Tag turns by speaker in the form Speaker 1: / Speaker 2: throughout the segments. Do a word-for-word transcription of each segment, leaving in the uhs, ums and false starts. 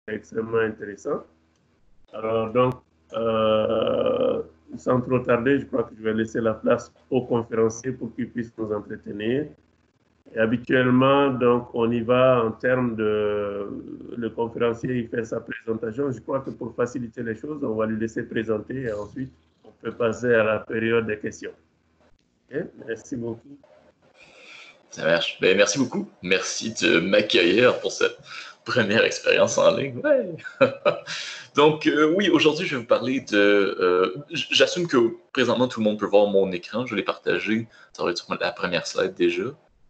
Speaker 1: extrêmement intéressant. Alors, donc, euh, sans trop tarder, je crois que je vais laisser la place aux conférenciers pour qu'ils puissent nous entretenir. Et habituellement, donc, on y va en termes de... Le conférencier, il fait sa présentation. Je crois que pour faciliter les choses, on va lui laisser présenter et ensuite, on peut passer à la période des questions. Okay? Merci beaucoup.
Speaker 2: Ça marche. Ben, merci beaucoup. Merci de m'accueillir pour cette première expérience en ligne. Ouais. Donc, euh, oui, aujourd'hui, je vais vous parler de... Euh, J'assume que présentement, tout le monde peut voir mon écran. Je l'ai partagé. Ça va être sur la première slide déjà.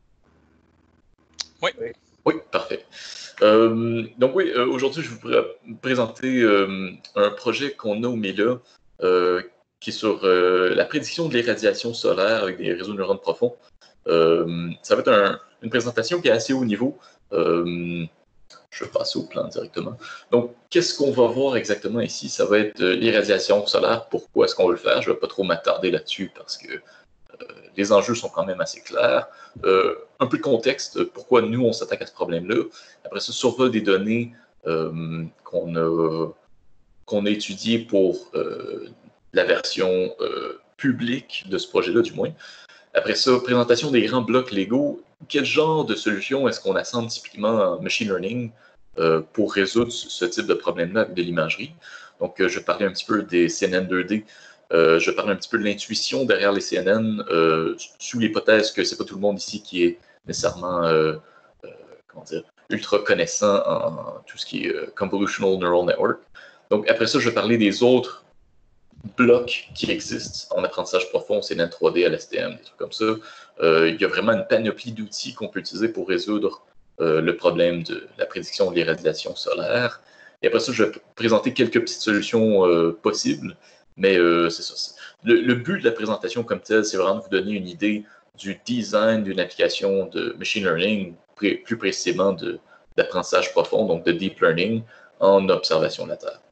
Speaker 3: Oui.
Speaker 2: Oui, parfait. Euh, donc oui, euh, aujourd'hui, je vais vous présenter euh, un projet qu'on a au MELA euh, qui est sur euh, la prédiction de l'irradiation solaire avec des réseaux de neurones profonds. Euh, ça va être un, une présentation qui est assez haut niveau. Euh, je vais passer au plan directement. Donc, qu'est-ce qu'on va voir exactement ici? Ça va être euh, l'irradiation solaire. Pourquoi est-ce qu'on veut le faire? Je ne vais pas trop m'attarder là-dessus parce que euh, les enjeux sont quand même assez clairs. Euh, un peu de contexte, pourquoi nous, on s'attaque à ce problème-là. Après ça, survol des données euh, qu'on a, qu'on a étudiées pour euh, la version euh, publique de ce projet-là, du moins. Après ça, présentation des grands blocs Lego. Quel genre de solution est-ce qu'on assemble typiquement en machine learning euh, pour résoudre ce type de problème-là avec de l'imagerie? Donc, euh, je vais parler un petit peu des C N N deux D. Euh, je vais parler un petit peu de l'intuition derrière les C N N, euh, sous l'hypothèse que c'est pas tout le monde ici qui est nécessairement euh, euh, comment dire, ultra connaissant en tout ce qui est euh, Convolutional Neural Network. Donc, après ça, je vais parler des autres blocs qui existent en apprentissage profond, C N N trois D, L S T M, des trucs comme ça. Euh, il y a vraiment une panoplie d'outils qu'on peut utiliser pour résoudre euh, le problème de la prédiction de l'irradiation solaire. Et après ça, je vais présenter quelques petites solutions euh, possibles, mais euh, c'est ça. Le, le but de la présentation comme telle, c'est vraiment de vous donner une idée du design d'une application de machine learning, pré plus précisément d'apprentissage profond, donc de deep learning, en observation de la Terre.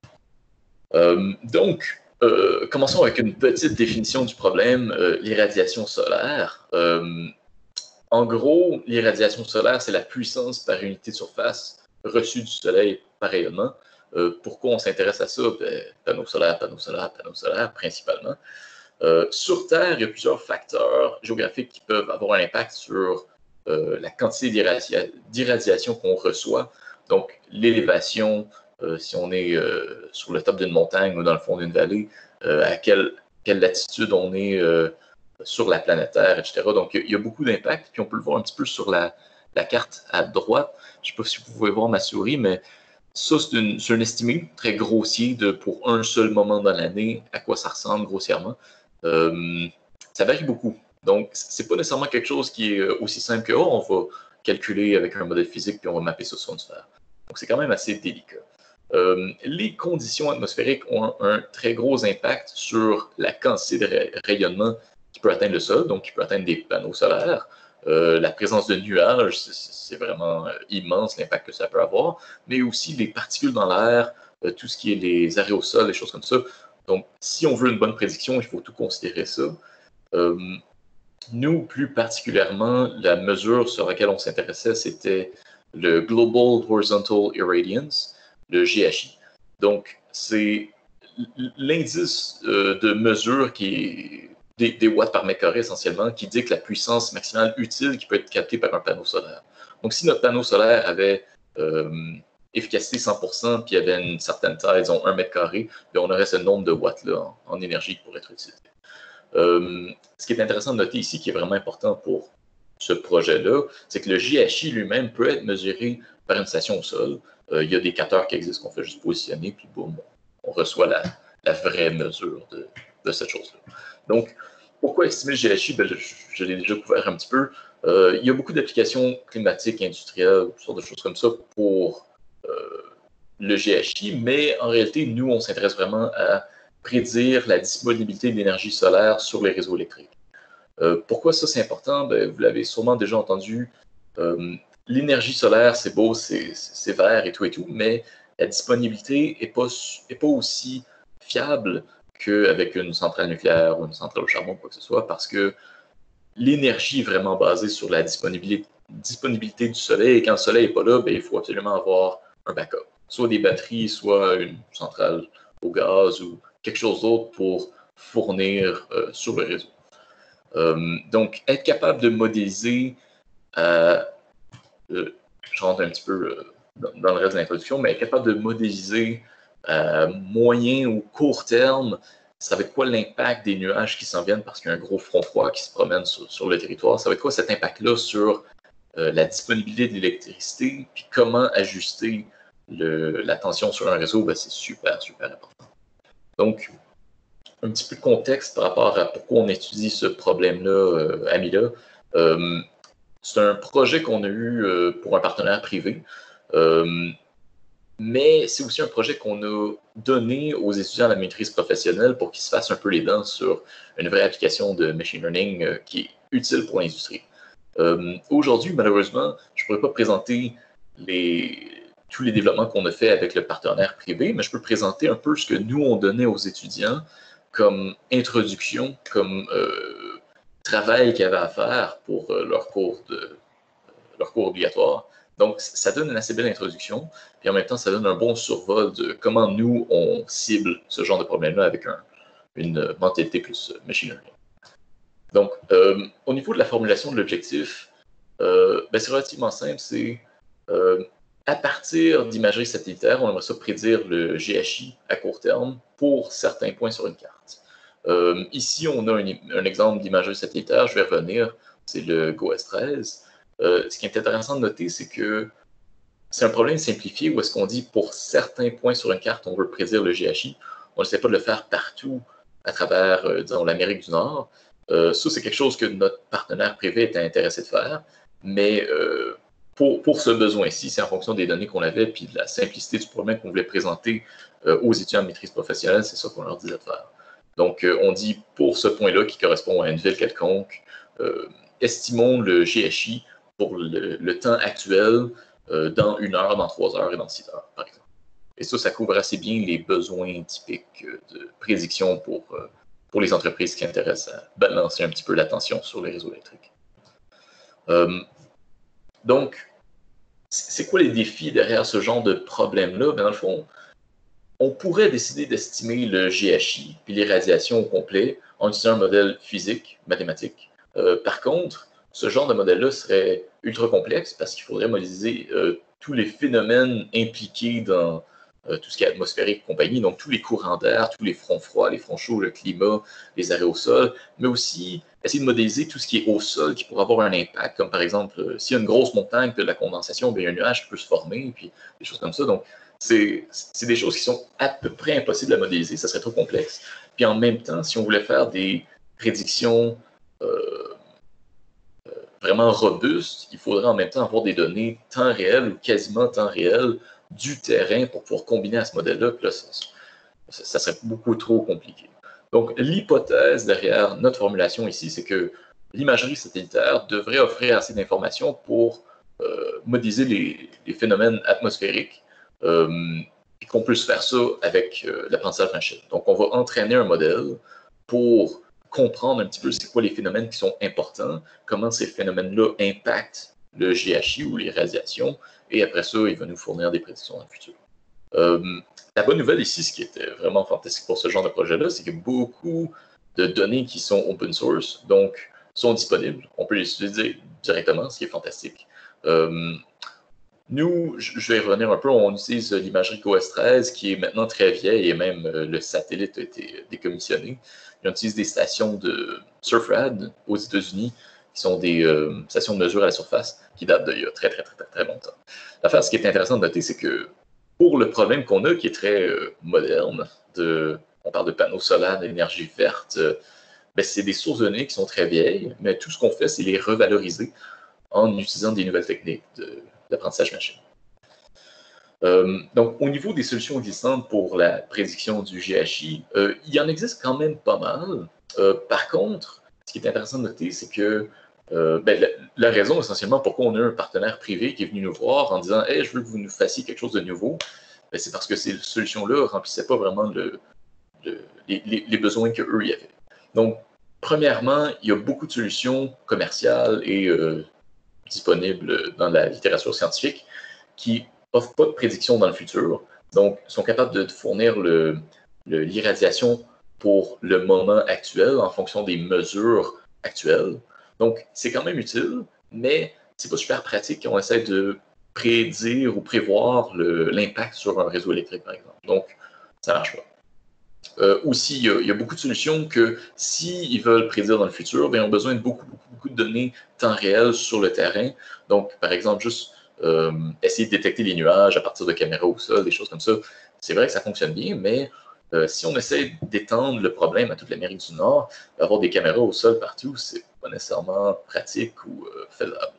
Speaker 2: Euh, donc, euh, commençons avec une petite définition du problème, euh, l'irradiation solaire. Euh, en gros, l'irradiation solaire, c'est la puissance par unité de surface reçue du Soleil par rayonnement. Euh, pourquoi on s'intéresse à ça? Ben, panneaux solaires, panneaux solaires, panneaux solaires, principalement. Euh, sur Terre, il y a plusieurs facteurs géographiques qui peuvent avoir un impact sur euh, la quantité d'irradiation qu'on reçoit. Donc, l'élévation, euh, si on est euh, sur le top d'une montagne ou dans le fond d'une vallée, euh, à quelle, quelle latitude on est euh, sur la planète Terre, et cetera. Donc, il y, y a beaucoup d'impacts, puis on peut le voir un petit peu sur la, la carte à droite. Je ne sais pas si vous pouvez voir ma souris, mais ça, c'est un estimé très grossier de pour un seul moment dans l'année, à quoi ça ressemble grossièrement. Euh, ça varie beaucoup. Donc, c'est pas nécessairement quelque chose qui est aussi simple que, oh, on va calculer avec un modèle physique puis on va mapper ça sur une sphère. Donc, c'est quand même assez délicat. Euh, les conditions atmosphériques ont un, un très gros impact sur la quantité de rayonnement qui peut atteindre le sol, donc qui peut atteindre des panneaux solaires. Euh, la présence de nuages, c'est vraiment immense l'impact que ça peut avoir, mais aussi les particules dans l'air, euh, tout ce qui est les aérosols, les choses comme ça. Donc, si on veut une bonne prédiction, il faut tout considérer ça. Euh, nous, plus particulièrement, la mesure sur laquelle on s'intéressait, c'était le Global Horizontal Irradiance, le G H I. Donc, c'est l'indice euh, de mesure qui est des, des watts par mètre carré essentiellement, qui dit que la puissance maximale utile qui peut être captée par un panneau solaire. Donc, si notre panneau solaire avait euh, efficacité cent pour cent, puis il y avait une certaine taille, disons un mètre carré, puis on aurait ce nombre de watts-là en, en énergie qui pourrait être utilisé. Euh, ce qui est intéressant de noter ici, qui est vraiment important pour ce projet-là, c'est que le G H I lui-même peut être mesuré par une station au sol. Euh, il y a des capteurs qui existent qu'on fait juste positionner, puis boum, on reçoit la, la vraie mesure de, de cette chose-là. Donc, pourquoi estimer le G H I? Ben, je, je l'ai déjà couvert un petit peu. Euh, il y a beaucoup d'applications climatiques, industrielles, toutes sortes de choses comme ça pour euh, le G H I, mais en réalité, nous, on s'intéresse vraiment à prédire la disponibilité d'énergie solaire sur les réseaux électriques. Euh, pourquoi ça, c'est important? Ben, vous l'avez sûrement déjà entendu. Euh, l'énergie solaire, c'est beau, c'est vert et tout et tout, mais la disponibilité n'est pas, est pas aussi fiable qu'avec une centrale nucléaire ou une centrale au charbon, quoi que ce soit, parce que l'énergie est vraiment basée sur la disponibilité, disponibilité du soleil, et quand le soleil n'est pas là, ben, il faut absolument avoir un backup. soit des batteries, soit une centrale au gaz ou quelque chose d'autre pour fournir euh, sur le réseau. Euh, donc, être capable de modéliser, euh, euh, je rentre un petit peu euh, dans, dans le reste de l'introduction, mais être capable de modéliser à moyen ou court terme, ça va être quoi l'impact des nuages qui s'en viennent parce qu'il y a un gros front froid qui se promène sur, sur le territoire? Ça va être quoi cet impact-là sur euh, la disponibilité de l'électricité, puis comment ajuster le, la tension sur un réseau? Ben, c'est super, super important. Donc, un petit peu de contexte par rapport à pourquoi on étudie ce problème-là, euh, Amila. Euh, c'est un projet qu'on a eu euh, pour un partenaire privé. Euh, Mais c'est aussi un projet qu'on a donné aux étudiants de la maîtrise professionnelle pour qu'ils se fassent un peu les dents sur une vraie application de machine learning euh, qui est utile pour l'industrie. Euh, Aujourd'hui, malheureusement, je ne pourrais pas présenter les, tous les développements qu'on a fait avec le partenaire privé, mais je peux présenter un peu ce que nous, on donnait aux étudiants comme introduction, comme euh, travail qu'ils avaient à faire pour euh, leur cours de, leur cours obligatoire. Donc, ça donne une assez belle introduction, puis en même temps, ça donne un bon survol de comment nous, on cible ce genre de problème-là avec un, une mentalité plus machine learning. Donc, euh, au niveau de la formulation de l'objectif, euh, ben, c'est relativement simple. C'est euh, à partir d'imagerie satellitaire, on aimerait ça prédire le G H I à court terme pour certains points sur une carte. Euh, ici, on a un, un exemple d'imagerie satellitaire, je vais revenir, c'est le G O E S treize. Euh, ce qui est intéressant de noter, c'est que c'est un problème simplifié où est-ce qu'on dit pour certains points sur une carte, on veut prédire le G H I. On ne sait pas de le faire partout à travers, euh, disons, l'Amérique du Nord. Euh, ça, c'est quelque chose que notre partenaire privé était intéressé de faire, mais euh, pour, pour ce besoin-ci, c'est en fonction des données qu'on avait puis de la simplicité du problème qu'on voulait présenter euh, aux étudiants de maîtrise professionnelle, c'est ça qu'on leur disait de faire. Donc, euh, on dit pour ce point-là qui correspond à une ville quelconque, euh, estimons le G H I pour le, le temps actuel euh, dans une heure, dans trois heures et dans six heures, par exemple. Et ça, ça couvre assez bien les besoins typiques de prédiction pour, euh, pour les entreprises qui intéressent à balancer un petit peu la tension sur les réseaux électriques. Euh, donc, c'est quoi les défis derrière ce genre de problème-là? Ben, dans le fond, on pourrait décider d'estimer le G H I puis les radiations au complet en utilisant un modèle physique, mathématique. Euh, par contre, ce genre de modèle-là serait ultra complexe parce qu'il faudrait modéliser euh, tous les phénomènes impliqués dans euh, tout ce qui est atmosphérique et compagnie, donc tous les courants d'air, tous les fronts froids, les fronts chauds, le climat, les arrêts au sol, mais aussi essayer de modéliser tout ce qui est au sol qui pourrait avoir un impact, comme par exemple, euh, s'il y a une grosse montagne de la condensation, bien, il y a un nuage qui peut se former, puis des choses comme ça. Donc, c'est des choses qui sont à peu près impossibles à modéliser, ça serait trop complexe. Puis en même temps, si on voulait faire des prédictions euh, vraiment robustes, il faudrait en même temps avoir des données temps réel ou quasiment temps réel du terrain pour pouvoir combiner à ce modèle-là. Puis là, ça, ça, ça serait beaucoup trop compliqué. Donc, l'hypothèse derrière notre formulation ici, c'est que l'imagerie satellitaire devrait offrir assez d'informations pour euh, modéliser les, les phénomènes atmosphériques euh, et qu'on puisse faire ça avec euh, l'apprentissage machine. Donc, on va entraîner un modèle pour comprendre un petit peu c'est quoi les phénomènes qui sont importants, comment ces phénomènes-là impactent le G H I ou les radiations, et après ça, il va nous fournir des prédictions dans le futur. Euh, la bonne nouvelle ici, ce qui était vraiment fantastique pour ce genre de projet-là, c'est qu'il y a beaucoup de données qui sont open source, donc sont disponibles. On peut les utiliser directement, ce qui est fantastique. Euh, nous, je vais revenir un peu, on utilise l'imagerie G O E S treize, qui est maintenant très vieille, et même euh, le satellite a été décommissionné. On utilise des stations de Surfrad aux États-Unis, qui sont des euh, stations de mesure à la surface, qui datent d'il y a très, très, très, très, très longtemps. L'affaire, ce qui est intéressant de noter, c'est que pour le problème qu'on a, qui est très euh, moderne, de, on parle de panneaux solaires, d'énergie verte, euh, ben, c'est des sources de données qui sont très vieilles, mais tout ce qu'on fait, c'est les revaloriser en utilisant des nouvelles techniques d'apprentissage machine. Euh, donc, au niveau des solutions existantes pour la prédiction du G H I, euh, il y en existe quand même pas mal. Euh, par contre, ce qui est intéressant de noter, c'est que euh, ben, la, la raison essentiellement pourquoi on a un partenaire privé qui est venu nous voir en disant hey, « je veux que vous nous fassiez quelque chose de nouveau ben, », c'est parce que ces solutions-là ne remplissaient pas vraiment le, le, les, les, les besoins qu'eux y avaient. Donc, premièrement, il y a beaucoup de solutions commerciales et euh, disponibles dans la littérature scientifique qui n'offrent pas de prédiction dans le futur, donc sont capables de fournir le, le, l'irradiation pour le moment actuel en fonction des mesures actuelles. Donc, c'est quand même utile, mais c'est pas super pratique quand on essaie de prédire ou prévoir le, l'impact sur un réseau électrique, par exemple. Donc, ça marche pas. Euh, aussi, il y, a, il y a beaucoup de solutions que s'ils si veulent prédire dans le futur, bien, ils ont besoin de beaucoup, beaucoup, beaucoup de données temps réel sur le terrain. Donc, par exemple, juste euh, essayer de détecter les nuages à partir de caméras au sol, des choses comme ça. C'est vrai que ça fonctionne bien, mais euh, si on essaie d'étendre le problème à toute l'Amérique du Nord, avoir des caméras au sol partout, c'est pas nécessairement pratique ou euh, faisable.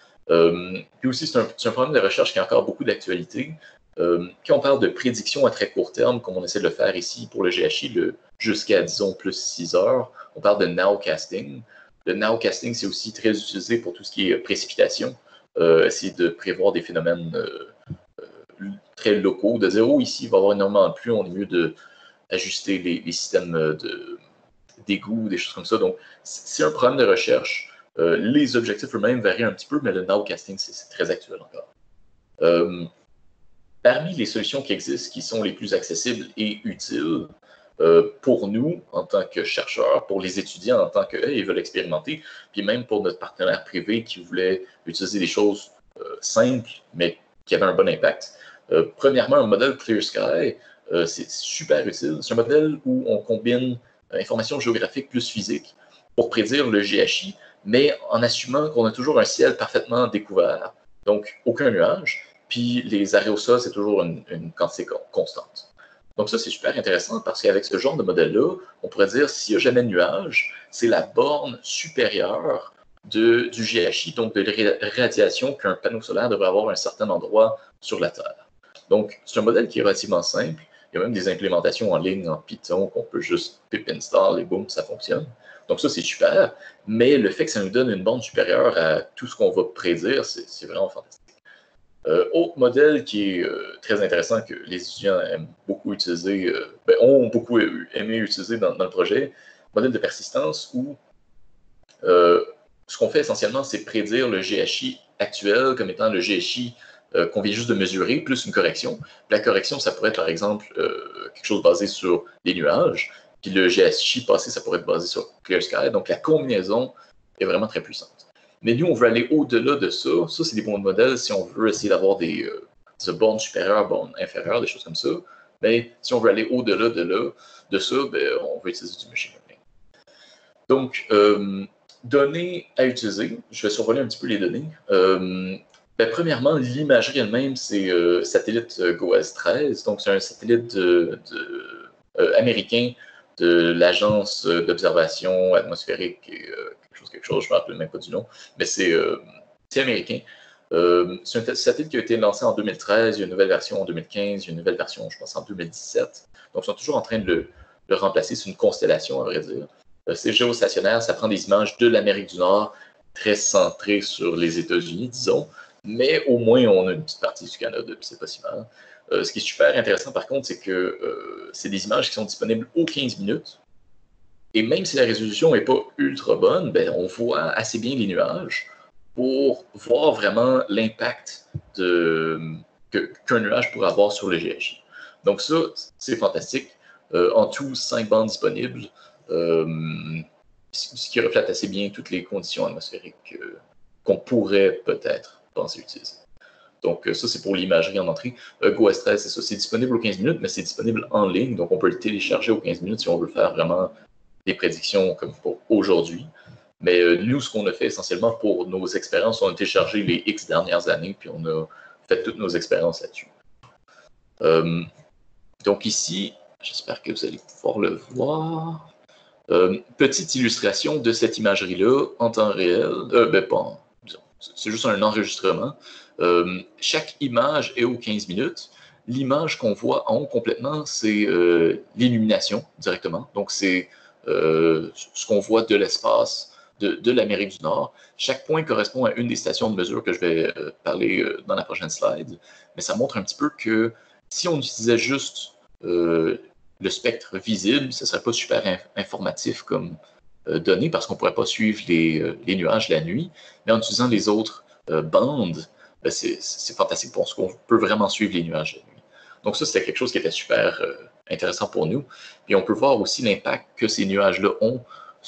Speaker 2: Euh, puis aussi, c'est un, c'est un problème de recherche qui a encore beaucoup d'actualité. Euh, quand on parle de prédiction à très court terme, comme on essaie de le faire ici pour le G H I, le jusqu'à, disons, plus six heures, on parle de nowcasting. Le nowcasting, c'est aussi très utilisé pour tout ce qui est précipitation, euh, essayer de prévoir des phénomènes euh, euh, très locaux, de dire, oh, ici, il va y avoir énormément de pluie, on est mieux d'ajuster les, les systèmes de, d'égouts, des choses comme ça. Donc, c'est un problème de recherche. Euh, les objectifs eux-mêmes varient un petit peu, mais le nowcasting, c'est, c'est très actuel encore. Euh, Parmi les solutions qui existent, qui sont les plus accessibles et utiles euh, pour nous en tant que chercheurs, pour les étudiants en tant qu'ils hey, veulent expérimenter, puis même pour notre partenaire privé qui voulait utiliser des choses euh, simples, mais qui avaient un bon impact. Euh, premièrement, un modèle Clear Sky, euh, c'est super utile. C'est un modèle où on combine euh, information géographique plus physique pour prédire le G H I, mais en assumant qu'on a toujours un ciel parfaitement découvert, donc aucun nuage. Puis les arrêts au sol, c'est toujours une, une quantité constante. Donc ça, c'est super intéressant parce qu'avec ce genre de modèle-là, on pourrait dire s'il n'y a jamais de nuage, c'est la borne supérieure de, du G H I, donc de l'irradiation qu'un panneau solaire devrait avoir à un certain endroit sur la Terre. Donc c'est un modèle qui est relativement simple. Il y a même des implémentations en ligne en Python qu'on peut juste pip install et boum, ça fonctionne. Donc ça, c'est super. Mais le fait que ça nous donne une borne supérieure à tout ce qu'on va prédire, c'est, c'est vraiment fantastique. Euh, autre modèle qui est euh, très intéressant, que les étudiants aiment beaucoup utiliser, euh, ben, ont beaucoup aimé utiliser dans, dans le projet, modèle de persistance où euh, ce qu'on fait essentiellement, c'est prédire le G H I actuel comme étant le G H I euh, qu'on vient juste de mesurer, plus une correction. La correction, ça pourrait être par exemple euh, quelque chose basé sur les nuages, puis le G H I passé, ça pourrait être basé sur Clear Sky. Donc la combinaison est vraiment très puissante. Mais nous, on veut aller au-delà de ça. Ça, c'est des bons modèles si on veut essayer d'avoir des, euh, des bornes supérieures, bornes inférieures, des choses comme ça. Mais si on veut aller au-delà de, là, de ça, ben, on veut utiliser du machine learning. Donc, euh, données à utiliser. Je vais survoler un petit peu les données. Euh, ben, premièrement, l'imagerie elle-même, c'est euh, satellite GOES treize. Donc, c'est un satellite de, de, euh, américain de l'Agence d'observation atmosphérique et euh, quelque chose, quelque chose, je ne me rappelle même pas du nom, mais c'est, euh, c'est américain. Euh, c'est un satellite qui a été lancé en deux mille treize, il y a une nouvelle version en deux mille quinze, il y a une nouvelle version, je pense, en deux mille dix-sept. Donc, ils sont toujours en train de le, le remplacer. C'est une constellation, à vrai dire. Euh, c'est géostationnaire, ça prend des images de l'Amérique du Nord, très centrées sur les États-Unis, disons, mais au moins, on a une petite partie du Canada, puis c'est pas si mal. Euh, ce qui est super intéressant, par contre, c'est que euh, c'est des images qui sont disponibles aux quinze minutes. Et même si la résolution n'est pas ultra bonne, ben, on voit assez bien les nuages pour voir vraiment l'impact de, que, qu'un nuage pourrait avoir sur le G H I. Donc ça, c'est fantastique. Euh, en tout, cinq bandes disponibles, euh, ce qui reflète assez bien toutes les conditions atmosphériques euh, qu'on pourrait peut-être penser utiliser. Donc, ça, c'est pour l'imagerie en entrée. Euh, GOES treize, c'est ça. C'est disponible aux quinze minutes, mais c'est disponible en ligne. Donc, on peut le télécharger aux quinze minutes si on veut faire vraiment des prédictions comme pour aujourd'hui. Mais euh, nous, ce qu'on a fait essentiellement pour nos expériences, on a téléchargé les X dernières années, puis on a fait toutes nos expériences là-dessus. Euh, donc, ici, j'espère que vous allez pouvoir le voir. Euh, petite illustration de cette imagerie-là en temps réel. Euh, ben, pas en, disons, c'est juste un enregistrement. Euh, chaque image est aux quinze minutes. L'image qu'on voit en haut complètement, c'est euh, l'illumination directement. Donc, c'est euh, ce qu'on voit de l'espace de, de l'Amérique du Nord. Chaque point correspond à une des stations de mesure que je vais euh, parler euh, dans la prochaine slide. Mais ça montre un petit peu que si on utilisait juste euh, le spectre visible, ce ne serait pas super in- informatif comme euh, données parce qu'on ne pourrait pas suivre les, euh, les nuages la nuit. Mais en utilisant les autres euh, bandes, ben c'est, c'est fantastique parce qu'on peut vraiment suivre les nuages de nuit. Donc ça, c'était quelque chose qui était super euh, intéressant pour nous. Puis on peut voir aussi l'impact que ces nuages-là ont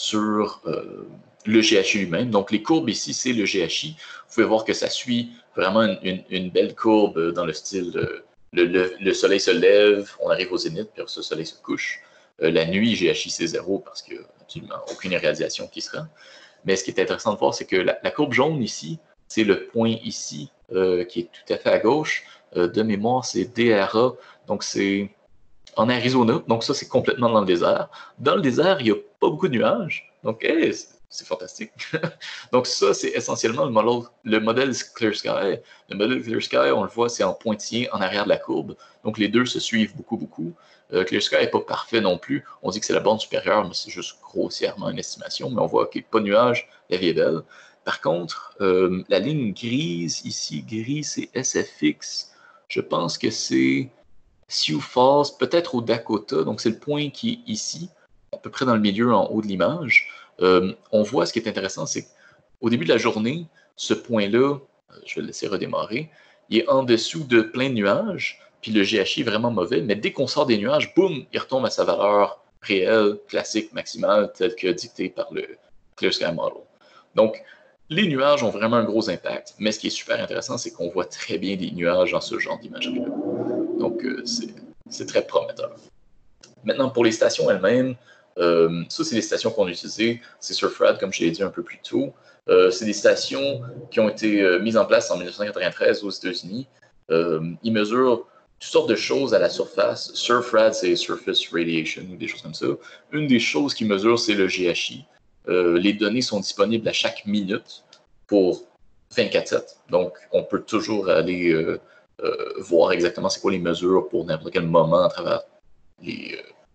Speaker 2: sur euh, le G H I lui-même. Donc les courbes ici, c'est le G H I. Vous pouvez voir que ça suit vraiment une, une, une belle courbe dans le style euh, le, le, le soleil se lève, on arrive au zénith, puis ce soleil se couche. Euh, la nuit, G H I, c'est zéro parce qu'il n'y a absolument aucune irradiation qui se rend. Mais ce qui est intéressant de voir, c'est que la, la courbe jaune ici, c'est le point ici euh, qui est tout à fait à gauche. Euh, de mémoire, c'est D R A. Donc, c'est en Arizona. Donc, ça, c'est complètement dans le désert. Dans le désert, il n'y a pas beaucoup de nuages. Donc, hey, c'est, c'est fantastique. Donc, ça, c'est essentiellement le modèle, le modèle Clear Sky. Le modèle Clear Sky, on le voit, c'est en pointillé en arrière de la courbe. Donc, les deux se suivent beaucoup, beaucoup. Euh, Clear Sky n'est pas parfait non plus. On dit que c'est la borne supérieure, mais c'est juste grossièrement une estimation. Mais on voit qu'il n'y a pas de nuages, la vie est belle. Par contre, euh, la ligne grise, ici, gris, c'est S F X. Je pense que c'est Sioux Falls, peut-être au Dakota. Donc, c'est le point qui est ici, à peu près dans le milieu, en haut de l'image. Euh, on voit, ce qui est intéressant, c'est qu'au début de la journée, ce point-là, je vais le laisser redémarrer, il est en dessous de plein de nuages, puis le G H I est vraiment mauvais, mais dès qu'on sort des nuages, boum, il retombe à sa valeur réelle, classique, maximale, telle que dictée par le Clear Sky Model. Donc, les nuages ont vraiment un gros impact, mais ce qui est super intéressant, c'est qu'on voit très bien des nuages dans ce genre d'imagerie-là. Donc, euh, c'est, c'est très prometteur. Maintenant, pour les stations elles-mêmes, euh, ça, c'est les stations qu'on a utilisées. C'est Surfrad, comme je l'ai dit un peu plus tôt. Euh, c'est des stations qui ont été euh, mises en place en dix-neuf cent quatre-vingt-treize aux États-Unis. Euh, ils mesurent toutes sortes de choses à la surface. Surfrad, c'est Surface Radiation ou des choses comme ça. Une des choses qu'ils mesurent, c'est le G H I. Euh, les données sont disponibles à chaque minute pour vingt-quatre sept. Donc, on peut toujours aller euh, euh, voir exactement c'est quoi les mesures pour n'importe quel moment à travers les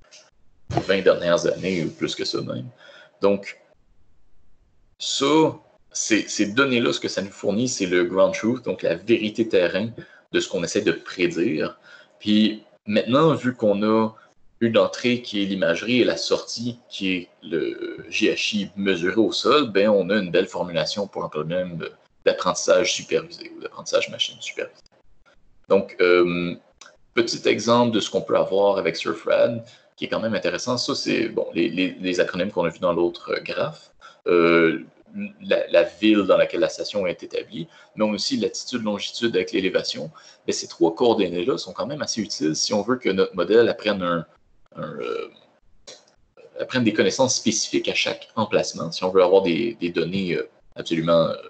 Speaker 2: euh, vingt dernières années ou plus que ça même. Donc, ça, c'est, ces données-là, ce que ça nous fournit, c'est le ground truth, donc la vérité terrain de ce qu'on essaie de prédire. Puis maintenant, vu qu'on a une entrée qui est l'imagerie et la sortie qui est le G H I mesuré au sol, ben on a une belle formulation pour un problème d'apprentissage supervisé ou d'apprentissage machine supervisé. Donc, euh, petit exemple de ce qu'on peut avoir avec Surfrad, qui est quand même intéressant. Ça, c'est bon, les, les, les acronymes qu'on a vus dans l'autre graphe. Euh, la, la ville dans laquelle la station est établie, mais aussi latitude, longitude avec l'élévation. Mais ces trois coordonnées-là sont quand même assez utiles si on veut que notre modèle apprenne, un, un, euh, apprenne des connaissances spécifiques à chaque emplacement, si on veut avoir des, des données euh, absolument... Euh,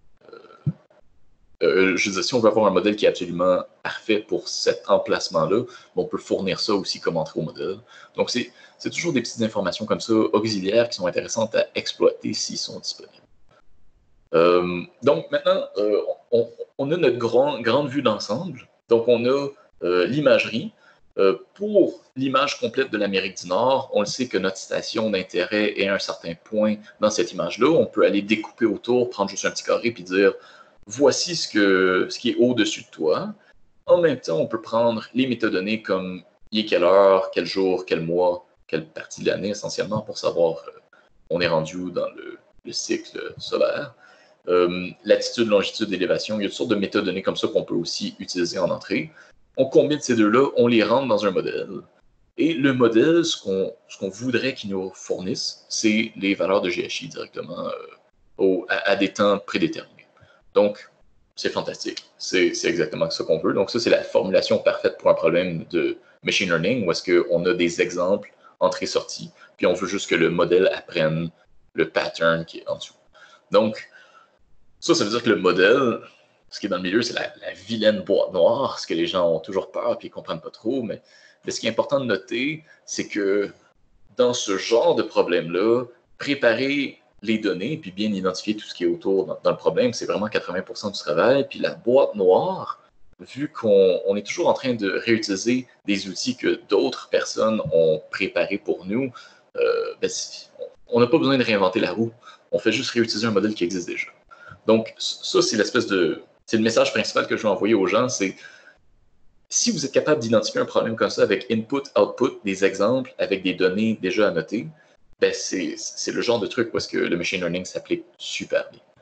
Speaker 2: Euh, je veux dire, si on veut avoir un modèle qui est absolument parfait pour cet emplacement-là, on peut fournir ça aussi comme entrée au modèle. Donc, c'est, c'est toujours des petites informations comme ça, auxiliaires, qui sont intéressantes à exploiter s'ils sont disponibles. Euh, donc, maintenant, euh, on, on a notre grand, grande vue d'ensemble. Donc, on a euh, l'imagerie. Euh, pour l'image complète de l'Amérique du Nord, on le sait que notre station d'intérêt est à un certain point dans cette image-là. On peut aller découper autour, prendre juste un petit carré, puis dire voici ce, que, ce qui est au-dessus de toi. En même temps, on peut prendre les métadonnées comme il est quelle heure, quel jour, quel mois, quelle partie de l'année essentiellement pour savoir euh, on est rendu où dans le, le cycle solaire. Euh, latitude, longitude, élévation, il y a toutes sortes de métadonnées comme ça qu'on peut aussi utiliser en entrée. On combine ces deux-là, on les rentre dans un modèle. Et le modèle, ce qu'on, ce qu'on voudrait qu'il nous fournisse, c'est les valeurs de G H I directement euh, au, à, à des temps prédéterminés. Donc, c'est fantastique. C'est, c'est exactement ce qu'on veut. Donc, ça, c'est la formulation parfaite pour un problème de machine learning où est-ce qu'on a des exemples entrée-sortie, puis on veut juste que le modèle apprenne le pattern qui est en dessous. Donc, ça, ça veut dire que le modèle, ce qui est dans le milieu, c'est la, la vilaine boîte noire, ce que les gens ont toujours peur et ils ne comprennent pas trop. Mais, mais ce qui est important de noter, c'est que dans ce genre de problème-là, préparer les données, puis bien identifier tout ce qui est autour dans, dans le problème, c'est vraiment quatre-vingts pour cent du travail. Puis la boîte noire, vu qu'on on est toujours en train de réutiliser des outils que d'autres personnes ont préparés pour nous, euh, ben, on n'a pas besoin de réinventer la roue. On fait juste réutiliser un modèle qui existe déjà. Donc, ça, c'est l'espèce de... C'est le message principal que je veux envoyer aux gens, c'est si vous êtes capable d'identifier un problème comme ça avec input, output, des exemples, avec des données déjà annotées, ben c'est, c'est le genre de truc où est-ce que le machine learning s'applique super bien.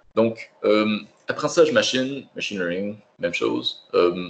Speaker 2: Donc, euh, apprentissage machine, machine learning, même chose. Euh,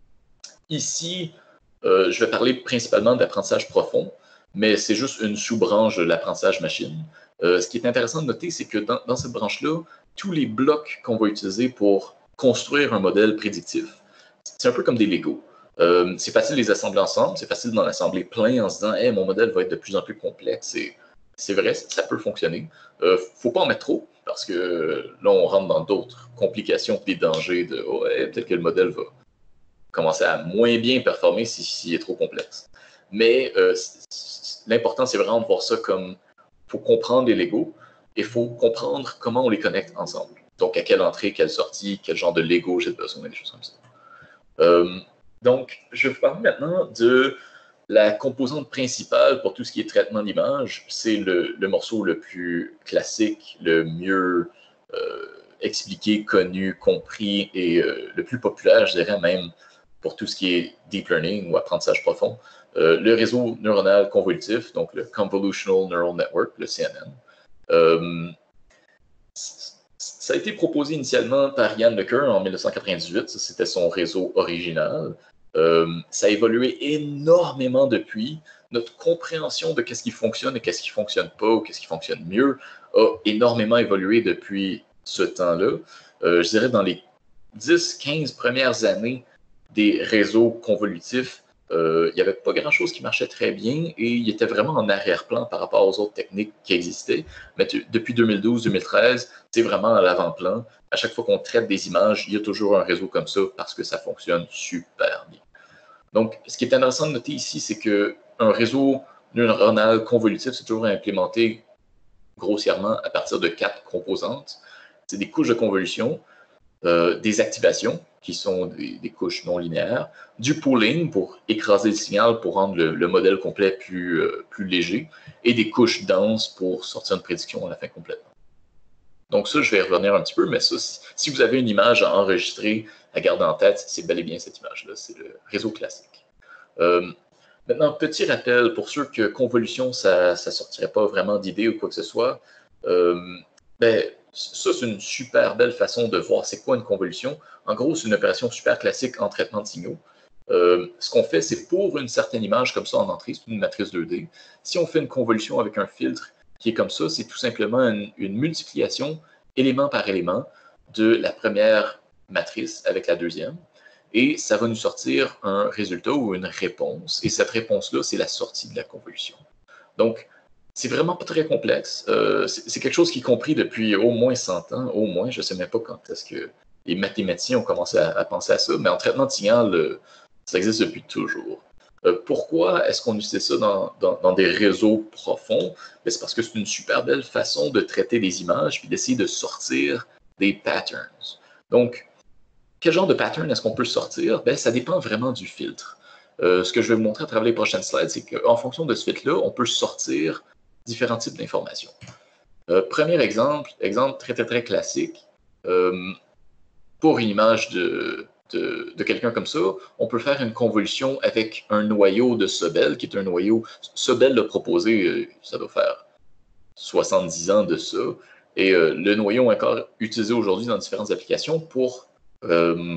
Speaker 2: ici, euh, je vais parler principalement d'apprentissage profond, mais c'est juste une sous-branche de l'apprentissage machine. Euh, ce qui est intéressant de noter, c'est que dans, dans cette branche-là, tous les blocs qu'on va utiliser pour construire un modèle prédictif, c'est un peu comme des Legos. Euh, c'est facile de les assembler ensemble, c'est facile d'en assembler plein en se disant hey, mon modèle va être de plus en plus complexe. Et c'est vrai, ça peut fonctionner. Il euh, ne faut pas en mettre trop, parce que là, on rentre dans d'autres complications, des dangers de oh, ouais, peut-être que le modèle va commencer à moins bien performer s'il si est trop complexe. Mais euh, l'important, c'est vraiment de voir ça comme il faut comprendre les Legos et il faut comprendre comment on les connecte ensemble. Donc, à quelle entrée, quelle sortie, quel genre de Lego j'ai besoin, des choses comme ça. Euh, donc, je vais vous parler maintenant de la composante principale pour tout ce qui est traitement d'image. C'est le, le morceau le plus classique, le mieux euh, expliqué, connu, compris et euh, le plus populaire, je dirais même, pour tout ce qui est deep learning ou apprentissage profond. Euh, le réseau neuronal convolutif, donc le Convolutional Neural Network, le C N N. Euh, ça a été proposé initialement par Yann LeCun en mille neuf cent quatre-vingt-dix-huit. Ça, c'était son réseau original. Euh, ça a évolué énormément depuis. Notre compréhension de qu'est-ce qui fonctionne et qu'est-ce qui ne fonctionne pas ou qu'est-ce qui fonctionne mieux a énormément évolué depuis ce temps-là. Euh, je dirais dans les dix à quinze premières années des réseaux convolutifs, euh, il n'y avait pas grand-chose qui marchait très bien et il était vraiment en arrière-plan par rapport aux autres techniques qui existaient. Mais tu, depuis deux mille douze deux mille treize, c'est vraiment à l'avant-plan. À chaque fois qu'on traite des images, il y a toujours un réseau comme ça parce que ça fonctionne super bien. Donc, ce qui est intéressant de noter ici, c'est qu'un réseau neuronal convolutif, c'est toujours implémenté grossièrement à partir de quatre composantes. C'est des couches de convolution, euh, des activations, qui sont des, des couches non linéaires, du pooling pour écraser le signal, pour rendre le, le modèle complet plus, euh, plus léger, et des couches denses pour sortir une prédiction à la fin complètement. Donc ça, je vais y revenir un petit peu, mais ça, si, si vous avez une image à enregistrer, à garder en tête, c'est bel et bien cette image-là, c'est le réseau classique. Euh, maintenant, petit rappel, pour ceux que convolution, ça ne sortirait pas vraiment d'idée ou quoi que ce soit, euh, ben, ça, c'est une super belle façon de voir c'est quoi une convolution. En gros, c'est une opération super classique en traitement de signaux. Euh, ce qu'on fait, c'est pour une certaine image comme ça en entrée, c'est une matrice deux D. Si on fait une convolution avec un filtre qui est comme ça, c'est tout simplement une, une multiplication élément par élément de la première matrice avec la deuxième. Et ça va nous sortir un résultat ou une réponse. Et cette réponse-là, c'est la sortie de la convolution. Donc, c'est vraiment pas très complexe. Euh, c'est quelque chose qui est compris depuis au moins cent ans, au moins. Je ne sais même pas quand est-ce que les mathématiciens ont commencé à, à penser à ça, mais en traitement de signal, euh, ça existe depuis toujours. Euh, pourquoi est-ce qu'on utilise ça dans, dans, dans des réseaux profonds? C'est parce que c'est une super belle façon de traiter des images puis d'essayer de sortir des patterns. Donc, quel genre de pattern est-ce qu'on peut sortir? Ben, ça dépend vraiment du filtre. Euh, ce que je vais vous montrer à travers les prochaines slides, c'est qu'en fonction de ce filtre-là, on peut sortir différents types d'informations. Euh, premier exemple, exemple très très très classique, euh, pour une image de, de, de quelqu'un comme ça, on peut faire une convolution avec un noyau de Sobel, qui est un noyau, Sobel l'a proposé, ça doit faire soixante-dix ans de ça, et euh, le noyau est encore utilisé aujourd'hui dans différentes applications pour euh,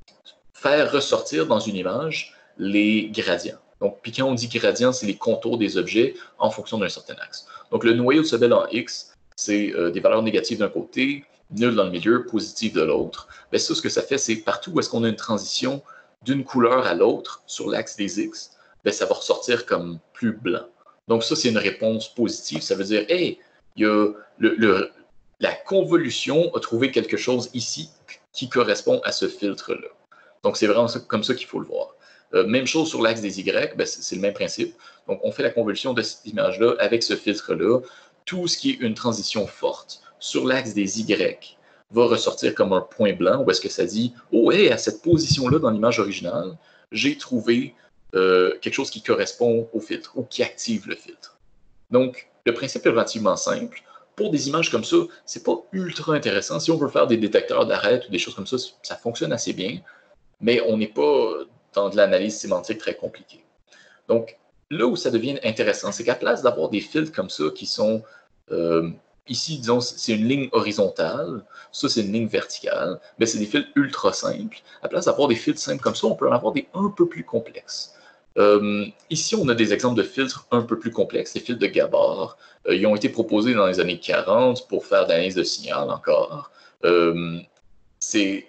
Speaker 2: faire ressortir dans une image les gradients. Donc, puis quand on dit gradient, c'est les contours des objets en fonction d'un certain axe. Donc, le noyau de Sobel en X, c'est euh, des valeurs négatives d'un côté, nul dans le milieu, positif de l'autre. Mais ça, ce que ça fait, c'est partout où est-ce qu'on a une transition d'une couleur à l'autre sur l'axe des X, bien, ça va ressortir comme plus blanc. Donc, ça, c'est une réponse positive. Ça veut dire, hey, il y a le, le, la convolution a trouvé quelque chose ici qui correspond à ce filtre-là. Donc, c'est vraiment comme ça qu'il faut le voir. Euh, même chose sur l'axe des Y, ben, c'est le même principe. Donc, on fait la convolution de cette image-là avec ce filtre-là. Tout ce qui est une transition forte sur l'axe des Y va ressortir comme un point blanc où est-ce que ça dit « Oh, hey, à cette position-là dans l'image originale, j'ai trouvé euh, quelque chose qui correspond au filtre ou qui active le filtre. » Donc, le principe est relativement simple. Pour des images comme ça, c'est pas ultra intéressant. Si on veut faire des détecteurs d'arête ou des choses comme ça, ça fonctionne assez bien, mais on n'est pas dans de l'analyse sémantique très compliquée. Donc, là où ça devient intéressant, c'est qu'à place d'avoir des filtres comme ça qui sont, euh, ici, disons, c'est une ligne horizontale, ça, c'est une ligne verticale, mais c'est des fils ultra simples. À la place d'avoir des fils simples comme ça, on peut en avoir des un peu plus complexes. Euh, ici, on a des exemples de filtres un peu plus complexes, les filtres de Gabor. Euh, ils ont été proposés dans les années quarante pour faire de l'analyse de signal encore. Euh, c'est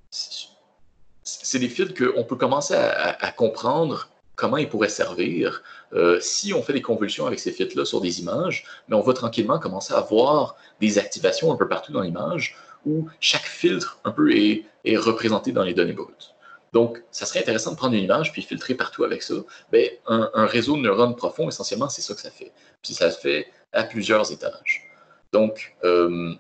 Speaker 2: des filtres qu'on peut commencer à, à, à comprendre comment ils pourraient servir euh, si on fait des convolutions avec ces filtres-là sur des images, mais on va tranquillement commencer à voir des activations un peu partout dans l'image où chaque filtre un peu est, est représenté dans les données brutes. Donc, ça serait intéressant de prendre une image puis filtrer partout avec ça. Bien, un, un réseau de neurones profond, essentiellement, c'est ça que ça fait. Puis ça se fait à plusieurs étages. Donc, euh,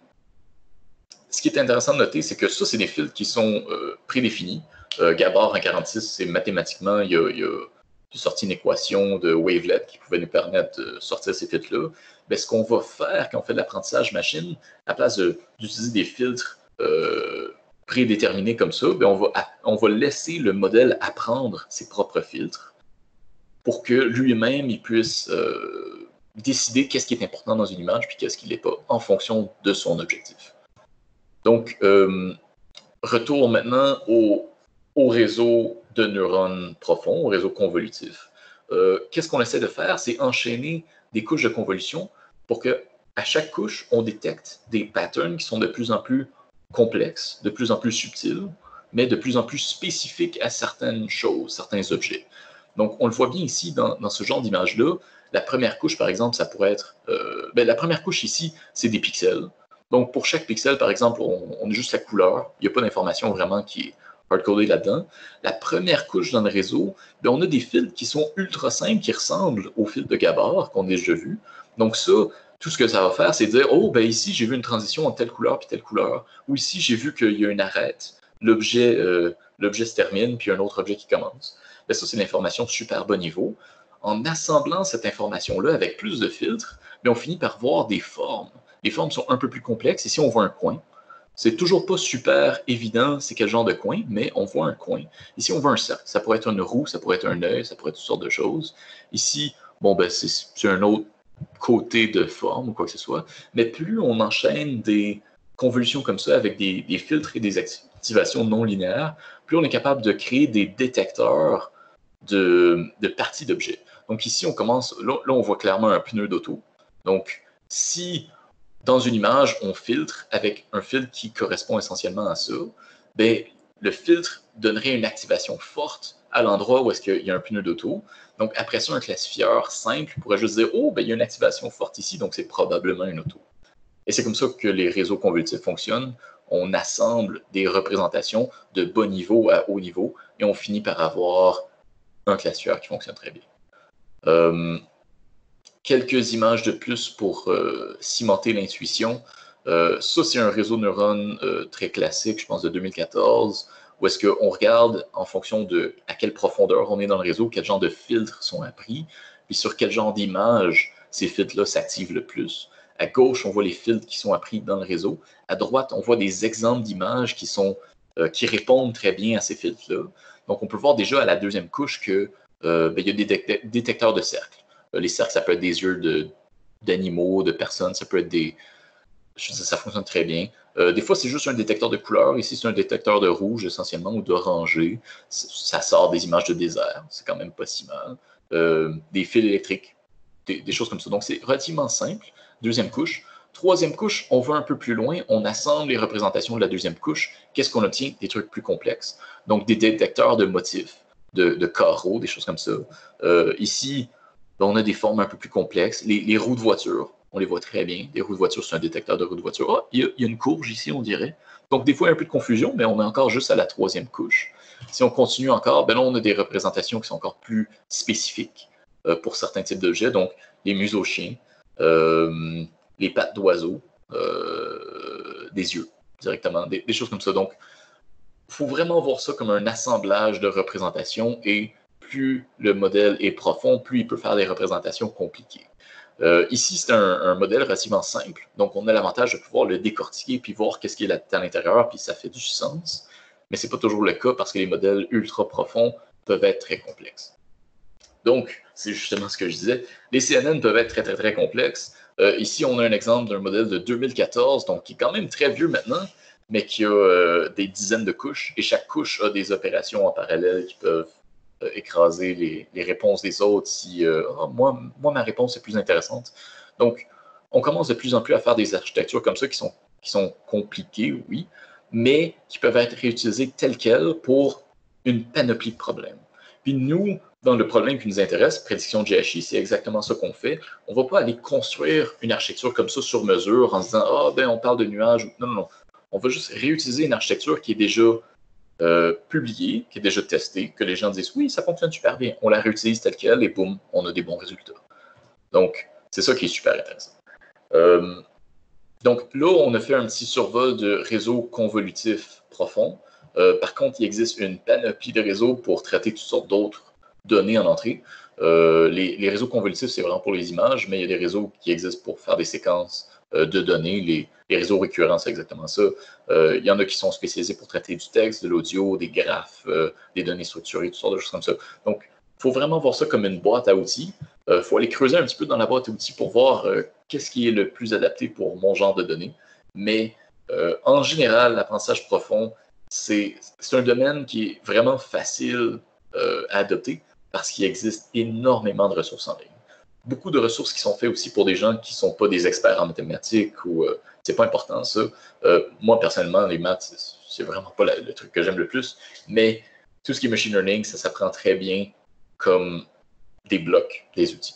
Speaker 2: ce qui est intéressant de noter, c'est que ça, c'est des filtres qui sont euh, prédéfinis. Euh, Gabor en quarante-six, c'est mathématiquement, il y a, il y a sorti une équation de wavelet qui pouvait nous permettre de sortir ces filtres-là. Ben, ce qu'on va faire quand on fait de l'apprentissage machine, à la place d'utiliser de, des filtres euh, prédéterminés comme ça, ben, on, va, on va laisser le modèle apprendre ses propres filtres pour que lui-même il puisse euh, décider qu'est-ce qui est important dans une image puis qu'est-ce qui ne l'est pas en fonction de son objectif. Donc, euh, retour maintenant au, au réseau de neurones profonds, au réseau convolutif. Euh, Qu'est-ce qu'on essaie de faire? C'est enchaîner des couches de convolution pour que à chaque couche, on détecte des patterns qui sont de plus en plus complexes, de plus en plus subtils, mais de plus en plus spécifiques à certaines choses, certains objets. Donc, on le voit bien ici dans, dans ce genre d'image-là. La première couche, par exemple, ça pourrait être... Euh, ben, la première couche ici, c'est des pixels. Donc, pour chaque pixel, par exemple, on, on a juste la couleur. Il n'y a pas d'information vraiment qui est hard-codée là-dedans. La première couche dans le réseau, bien, on a des fils qui sont ultra simples, qui ressemblent aux fils de Gabor qu'on a déjà vus. Donc ça, tout ce que ça va faire, c'est dire, oh, ben ici, j'ai vu une transition entre telle couleur puis telle couleur. Ou ici, j'ai vu qu'il y a une arête. L'objet euh, l'objet se termine, puis un autre objet qui commence. Bien, ça, c'est l'information super bas niveau. En assemblant cette information-là avec plus de filtres, bien, on finit par voir des formes. Les formes sont un peu plus complexes. Ici, on voit un coin. C'est toujours pas super évident c'est quel genre de coin, mais on voit un coin. Ici, on voit un cercle. Ça pourrait être une roue, ça pourrait être un œil, ça pourrait être toutes sortes de choses. Ici, bon, ben, c'est un autre côté de forme ou quoi que ce soit. Mais plus on enchaîne des convolutions comme ça avec des, des filtres et des activations non linéaires, plus on est capable de créer des détecteurs de, de parties d'objets. Donc ici, on commence, là, là, on voit clairement un pneu d'auto. Donc, si dans une image, on filtre avec un filtre qui correspond essentiellement à ça, bien, le filtre donnerait une activation forte à l'endroit où est-ce qu'il y a un pneu d'auto. Donc, après ça, un classifieur simple pourrait juste dire « Oh, bien, il y a une activation forte ici, donc c'est probablement une auto. » Et c'est comme ça que les réseaux convolutifs fonctionnent. On assemble des représentations de bas niveau à haut niveau et on finit par avoir un classifieur qui fonctionne très bien. Euh, quelques images de plus pour euh, cimenter l'intuition. Euh, ça, c'est un réseau de neurones euh, très classique, je pense, de deux mille quatorze, où est-ce qu'on regarde en fonction de à quelle profondeur on est dans le réseau, quel genre de filtres sont appris, puis sur quel genre d'image ces filtres-là s'activent le plus. À gauche, on voit les filtres qui sont appris dans le réseau. À droite, on voit des exemples d'images qui sont euh, qui répondent très bien à ces filtres-là. Donc, on peut voir déjà à la deuxième couche qu'il euh, ben, y a des détecteurs de cercles. Les cercles, ça peut être des yeux d'animaux, de, de personnes, ça peut être des... Je sais, ça fonctionne très bien. Euh, des fois, c'est juste un détecteur de couleurs. Ici, c'est un détecteur de rouge, essentiellement, ou d'orangé. Ça sort des images de désert. C'est quand même pas si mal. Euh, des fils électriques, des, des choses comme ça. Donc, c'est relativement simple. Deuxième couche. Troisième couche, on va un peu plus loin. On assemble les représentations de la deuxième couche. Qu'est-ce qu'on obtient? Des trucs plus complexes. Donc, des détecteurs de motifs, de, de carreaux, des choses comme ça. Euh, ici, on a des formes un peu plus complexes. Les, les roues de voiture, on les voit très bien. Les roues de voiture, c'est un détecteur de roues de voiture. Ah, il y, a, il y a une courge ici, on dirait. Donc, des fois, il y a un peu de confusion, mais on est encore juste à la troisième couche. Si on continue encore, ben là, on a des représentations qui sont encore plus spécifiques euh, pour certains types d'objets. Donc, les museaux chiens, euh, les pattes d'oiseaux, euh, des yeux, directement, des, des choses comme ça. Donc, il faut vraiment voir ça comme un assemblage de représentations et plus le modèle est profond, plus il peut faire des représentations compliquées. Euh, ici, c'est un, un modèle relativement simple, donc on a l'avantage de pouvoir le décortiquer puis voir qu'est-ce qui est à l'intérieur, puis ça fait du sens. Mais ce n'est pas toujours le cas parce que les modèles ultra profonds peuvent être très complexes. Donc, c'est justement ce que je disais. Les C N N peuvent être très, très, très complexes. Euh, ici, on a un exemple d'un modèle de deux mille quatorze, donc qui est quand même très vieux maintenant, mais qui a euh, des dizaines de couches, et chaque couche a des opérations en parallèle qui peuvent euh, écraser les, les réponses des autres si euh, oh, moi, moi, ma réponse est plus intéressante. Donc, on commence de plus en plus à faire des architectures comme ça qui sont, qui sont compliquées, oui, mais qui peuvent être réutilisées telles quelles pour une panoplie de problèmes. Puis nous, dans le problème qui nous intéresse, prédiction de G H I, c'est exactement ça qu'on fait. On ne va pas aller construire une architecture comme ça sur mesure en se disant « Ah, ben on parle de nuages ». Non, non, non. On va juste réutiliser une architecture qui est déjà euh, publiée, qui est déjà testée, que les gens disent « Oui, ça fonctionne super bien ». On la réutilise telle qu'elle et boum, on a des bons résultats. Donc, c'est ça qui est super intéressant. Euh, donc là, on a fait un petit survol de réseaux convolutifs profonds. Euh, par contre, il existe une panoplie de réseaux pour traiter toutes sortes d'autres données en entrée. Euh, les, les réseaux convolutifs, c'est vraiment pour les images, mais il y a des réseaux qui existent pour faire des séquences euh, de données. Les, les réseaux récurrents, c'est exactement ça. Euh, il y en a qui sont spécialisés pour traiter du texte, de l'audio, des graphes, euh, des données structurées, toutes sortes de choses comme ça. Donc, il faut vraiment voir ça comme une boîte à outils. Il euh, faut aller creuser un petit peu dans la boîte à outils pour voir euh, qu'est-ce qui est le plus adapté pour mon genre de données. Mais euh, en général, l'apprentissage profond, c'est un domaine qui est vraiment facile euh, à adopter parce qu'il existe énormément de ressources en ligne. Beaucoup de ressources qui sont faites aussi pour des gens qui ne sont pas des experts en mathématiques ou euh, c'est pas important ça. Euh, moi, personnellement, les maths, c'est vraiment pas la, le truc que j'aime le plus, mais tout ce qui est machine learning, ça s'apprend très bien comme des blocs, des outils.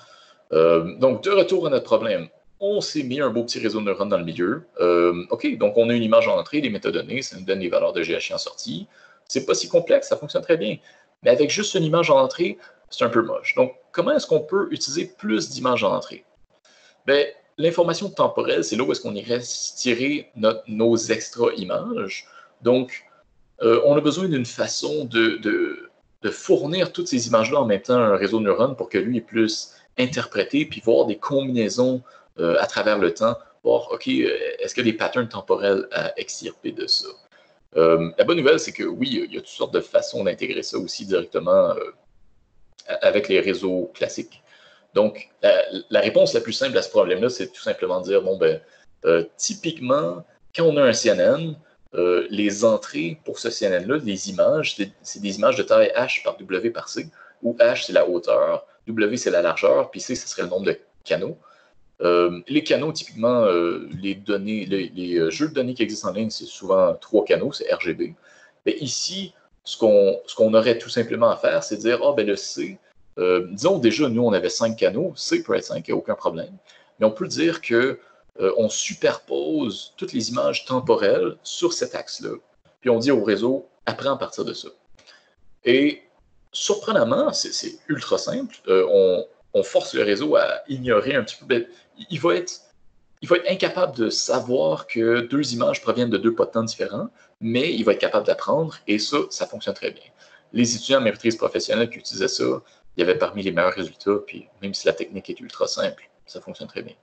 Speaker 2: Euh, donc, de retour à notre problème, on s'est mis un beau petit réseau de neurones dans le milieu. Euh, OK, donc on a une image en entrée, des métadonnées, ça nous donne les valeurs de G H I en sortie. C'est pas si complexe, ça fonctionne très bien. Mais avec juste une image en entrée, c'est un peu moche. Donc, comment est-ce qu'on peut utiliser plus d'images en entrée? Bien, l'information temporelle, c'est là où est-ce qu'on irait tirer notre, nos extra images. Donc, euh, on a besoin d'une façon de, de, de fournir toutes ces images-là en même temps à un réseau de neurones pour que lui puisse interpréter puis voir des combinaisons euh, à travers le temps, voir, OK, est-ce qu'il y a des patterns temporels à extirper de ça? Euh, la bonne nouvelle, c'est que oui, il y a toutes sortes de façons d'intégrer ça aussi directement euh, avec les réseaux classiques. Donc, la, la réponse la plus simple à ce problème-là, c'est tout simplement de dire, bon, ben, euh, typiquement, quand on a un C N N, euh, les entrées pour ce C N N-là, les images, c'est des images de taille H par W par C, où H, c'est la hauteur, W, c'est la largeur, puis C, ce serait le nombre de canaux. Euh, les canaux, typiquement, euh, les données, les, les jeux de données qui existent en ligne, c'est souvent trois canaux, c'est R G B. Mais ici, ce qu'on ce qu'on aurait tout simplement à faire, c'est dire, ah, oh, ben le C, euh, disons déjà, nous, on avait cinq canaux, C peut être cinq, il n'y a aucun problème. Mais on peut dire que euh, on superpose toutes les images temporelles sur cet axe-là. Puis on dit au réseau, apprends à partir de ça. Et surprenamment, c'est ultra simple. Euh, on, on force le réseau à ignorer un petit peu. Ben, il, va être, il va être incapable de savoir que deux images proviennent de deux poids de temps différents, mais il va être capable d'apprendre, et ça, ça fonctionne très bien. Les étudiants en maîtrise professionnelle qui utilisaient ça, il y avait parmi les meilleurs résultats, puis même si la technique est ultra simple, ça fonctionne très bien.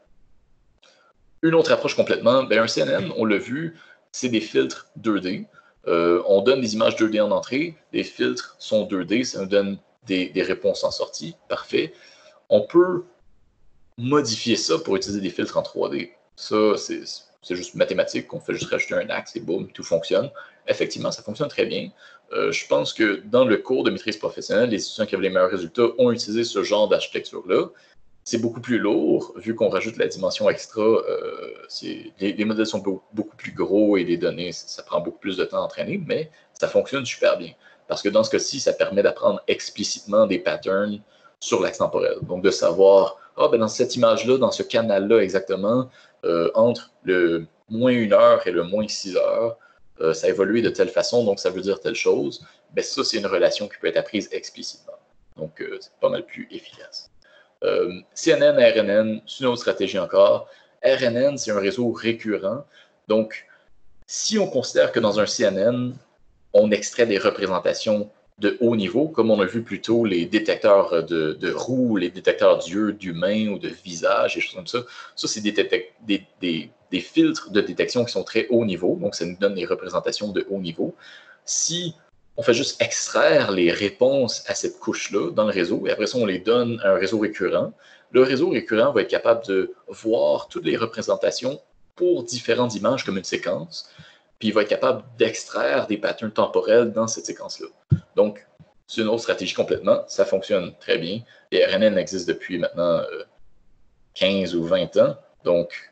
Speaker 2: Une autre approche complètement, ben un C N N, on l'a vu, c'est des filtres deux D. Euh, on donne des images deux D en entrée, les filtres sont deux D, ça nous donne des, des réponses en sortie, parfait. On peut modifier ça pour utiliser des filtres en trois D. Ça, c'est juste mathématique, on fait juste rajouter un axe et boum, tout fonctionne. Effectivement, ça fonctionne très bien. Euh, je pense que dans le cours de maîtrise professionnelle, les étudiants qui avaient les meilleurs résultats ont utilisé ce genre d'architecture-là. C'est beaucoup plus lourd, vu qu'on rajoute la dimension extra. Euh, les, les modèles sont beaucoup, beaucoup plus gros et les données, ça, ça prend beaucoup plus de temps à entraîner, mais ça fonctionne super bien. Parce que dans ce cas-ci, ça permet d'apprendre explicitement des patterns sur l'axe temporel. Donc, de savoir, ah, oh, ben dans cette image-là, dans ce canal-là exactement, euh, entre le moins une heure et le moins six heures, euh, ça a évolué de telle façon, donc ça veut dire telle chose. Ben, ça, c'est une relation qui peut être apprise explicitement. Donc, euh, c'est pas mal plus efficace. Euh, C N N, R N N, c'est une autre stratégie encore. R N N, c'est un réseau récurrent. Donc, si on considère que dans un C N N, on extrait des représentations de haut niveau, comme on a vu plus tôt les détecteurs de, de roues, les détecteurs d'yeux, d'humains ou de visage, des choses comme ça, ça, c'est des, des, des, des filtres de détection qui sont très haut niveau, donc ça nous donne des représentations de haut niveau. Si on fait juste extraire les réponses à cette couche-là dans le réseau, et après ça, on les donne à un réseau récurrent. Le réseau récurrent va être capable de voir toutes les représentations pour différentes images comme une séquence, puis il va être capable d'extraire des patterns temporels dans cette séquence-là. Donc, c'est une autre stratégie complètement, ça fonctionne très bien. Les R N N existent depuis maintenant euh, quinze ou vingt ans, donc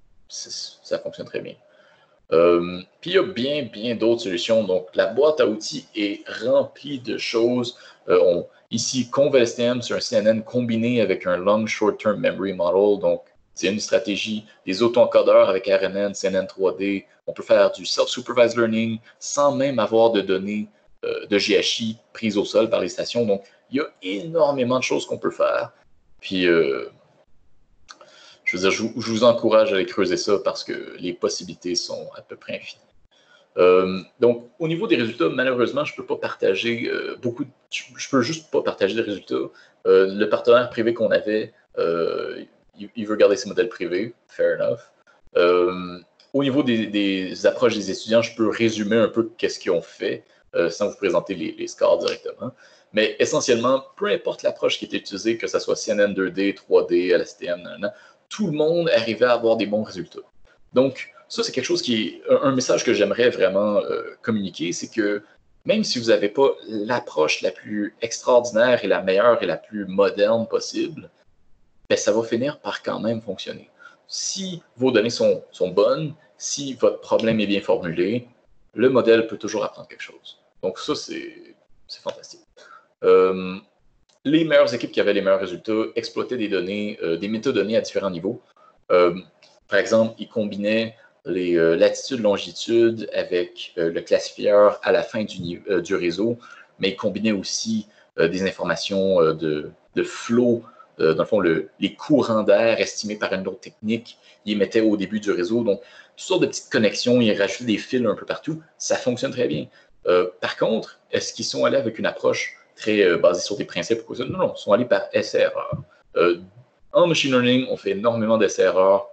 Speaker 2: ça fonctionne très bien. Euh, puis il y a bien, bien d'autres solutions. Donc, la boîte à outils est remplie de choses. Euh, on, ici, ConvSTM, c'est un C N N combiné avec un Long Short-Term Memory Model. Donc, c'est une stratégie des auto-encodeurs avec R N N, C N N trois D. On peut faire du Self-Supervised Learning sans même avoir de données euh, de G H I prises au sol par les stations. Donc, il y a énormément de choses qu'on peut faire. Puis, euh, je veux dire, je, je vous encourage à aller creuser ça parce que les possibilités sont à peu près infinies. Euh, donc, au niveau des résultats, malheureusement, je ne peux pas partager euh, beaucoup. De, je ne peux juste pas partager des résultats. Euh, le partenaire privé qu'on avait, euh, il, il veut garder ses modèles privés, fair enough. Euh, au niveau des, des approches des étudiants, je peux résumer un peu qu'est-ce qu'ils ont fait euh, sans vous présenter les, les scores directement. Mais essentiellement, peu importe l'approche qui est utilisée, que ce soit C N N deux D, trois D, L S T M, nan, nan, tout le monde arrivait à avoir des bons résultats. Donc, ça, c'est quelque chose qui est un message que j'aimerais vraiment euh, communiquer, c'est que même si vous n'avez pas l'approche la plus extraordinaire et la meilleure et la plus moderne possible, ben, ça va finir par quand même fonctionner. Si vos données sont, sont bonnes, si votre problème est bien formulé, le modèle peut toujours apprendre quelque chose. Donc ça, c'est fantastique. Euh, les meilleures équipes qui avaient les meilleurs résultats exploitaient des données, euh, des métadonnées à différents niveaux. Euh, par exemple, ils combinaient les euh, latitudes, longitudes avec euh, le classifieur à la fin du, euh, du réseau, mais ils combinaient aussi euh, des informations euh, de, de flow, euh, dans le fond, le, les courants d'air estimés par une autre technique, ils les mettaient au début du réseau. Donc, toutes sortes de petites connexions, ils rajoutaient des fils un peu partout. Ça fonctionne très bien. Euh, par contre, est-ce qu'ils sont allés avec une approche très euh, basée sur des principes ou quoi ça? Non, non, ils sont allés par essai-erreur. Euh, en machine learning, on fait énormément d'essais-erreurs.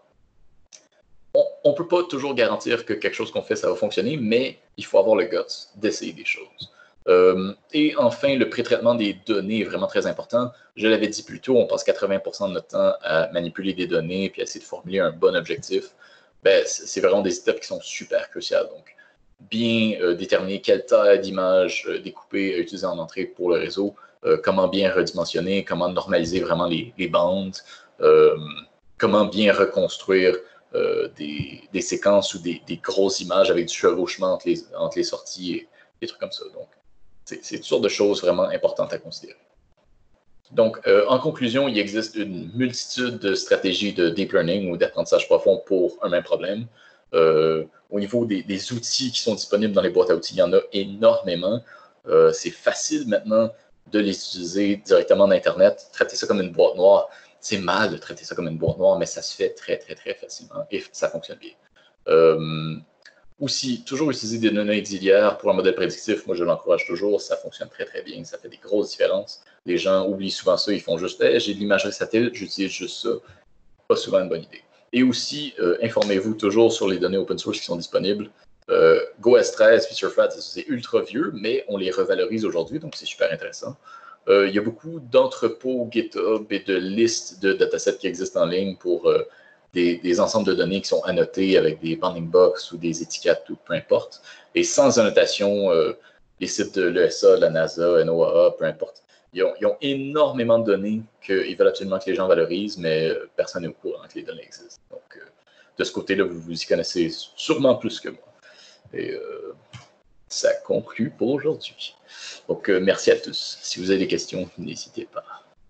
Speaker 2: On ne peut pas toujours garantir que quelque chose qu'on fait, ça va fonctionner, mais il faut avoir le guts d'essayer des choses. Euh, et enfin, le pré-traitement des données est vraiment très important. Je l'avais dit plus tôt, on passe quatre-vingts pour cent de notre temps à manipuler des données puis à essayer de formuler un bon objectif. Ben, c'est vraiment des étapes qui sont super cruciales. Donc, bien euh, déterminer quelle taille d'image euh, découpée à utiliser en entrée pour le réseau, euh, comment bien redimensionner, comment normaliser vraiment les, les bandes, euh, comment bien reconstruire euh, des, des séquences ou des, des grosses images avec du chevauchement entre les, entre les sorties et des trucs comme ça. Donc, c'est toutes sortes de choses vraiment importantes à considérer. Donc, euh, en conclusion, il existe une multitude de stratégies de deep learning ou d'apprentissage profond pour un même problème. Euh, au niveau des, des outils qui sont disponibles dans les boîtes à outils, il y en a énormément. Euh, c'est facile maintenant de les utiliser directement d'Internet. Traiter ça comme une boîte noire, c'est mal de traiter ça comme une boîte noire, mais ça se fait très, très, très facilement et ça fonctionne bien. Euh, aussi, toujours utiliser des données auxiliaires pour un modèle prédictif, moi je l'encourage toujours, ça fonctionne très, très bien, ça fait des grosses différences. Les gens oublient souvent ça, ils font juste hey, j'ai de l'imagerie satellite, j'utilise juste ça. Pas souvent une bonne idée. Et aussi, euh, informez-vous toujours sur les données open source qui sont disponibles. Euh, Go S treize, FeatureFat, c'est ultra vieux, mais on les revalorise aujourd'hui, donc c'est super intéressant. Euh, il y a beaucoup d'entrepôts GitHub et de listes de datasets qui existent en ligne pour euh, des, des ensembles de données qui sont annotés avec des bounding box ou des étiquettes ou peu importe. Et sans annotation, euh, les sites de l'E S A, de la NASA, NOAA, peu importe, ils ont, ils ont énormément de données qu'ils veulent absolument que les gens valorisent, mais personne n'est au courant que les données existent. Donc, euh, de ce côté-là, vous vous y connaissez sûrement plus que moi. Et euh, ça conclut pour aujourd'hui. Donc, euh, merci à tous. Si vous avez des questions, n'hésitez pas.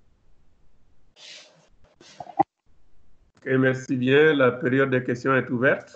Speaker 1: Ok, merci bien. La période des questions est ouverte.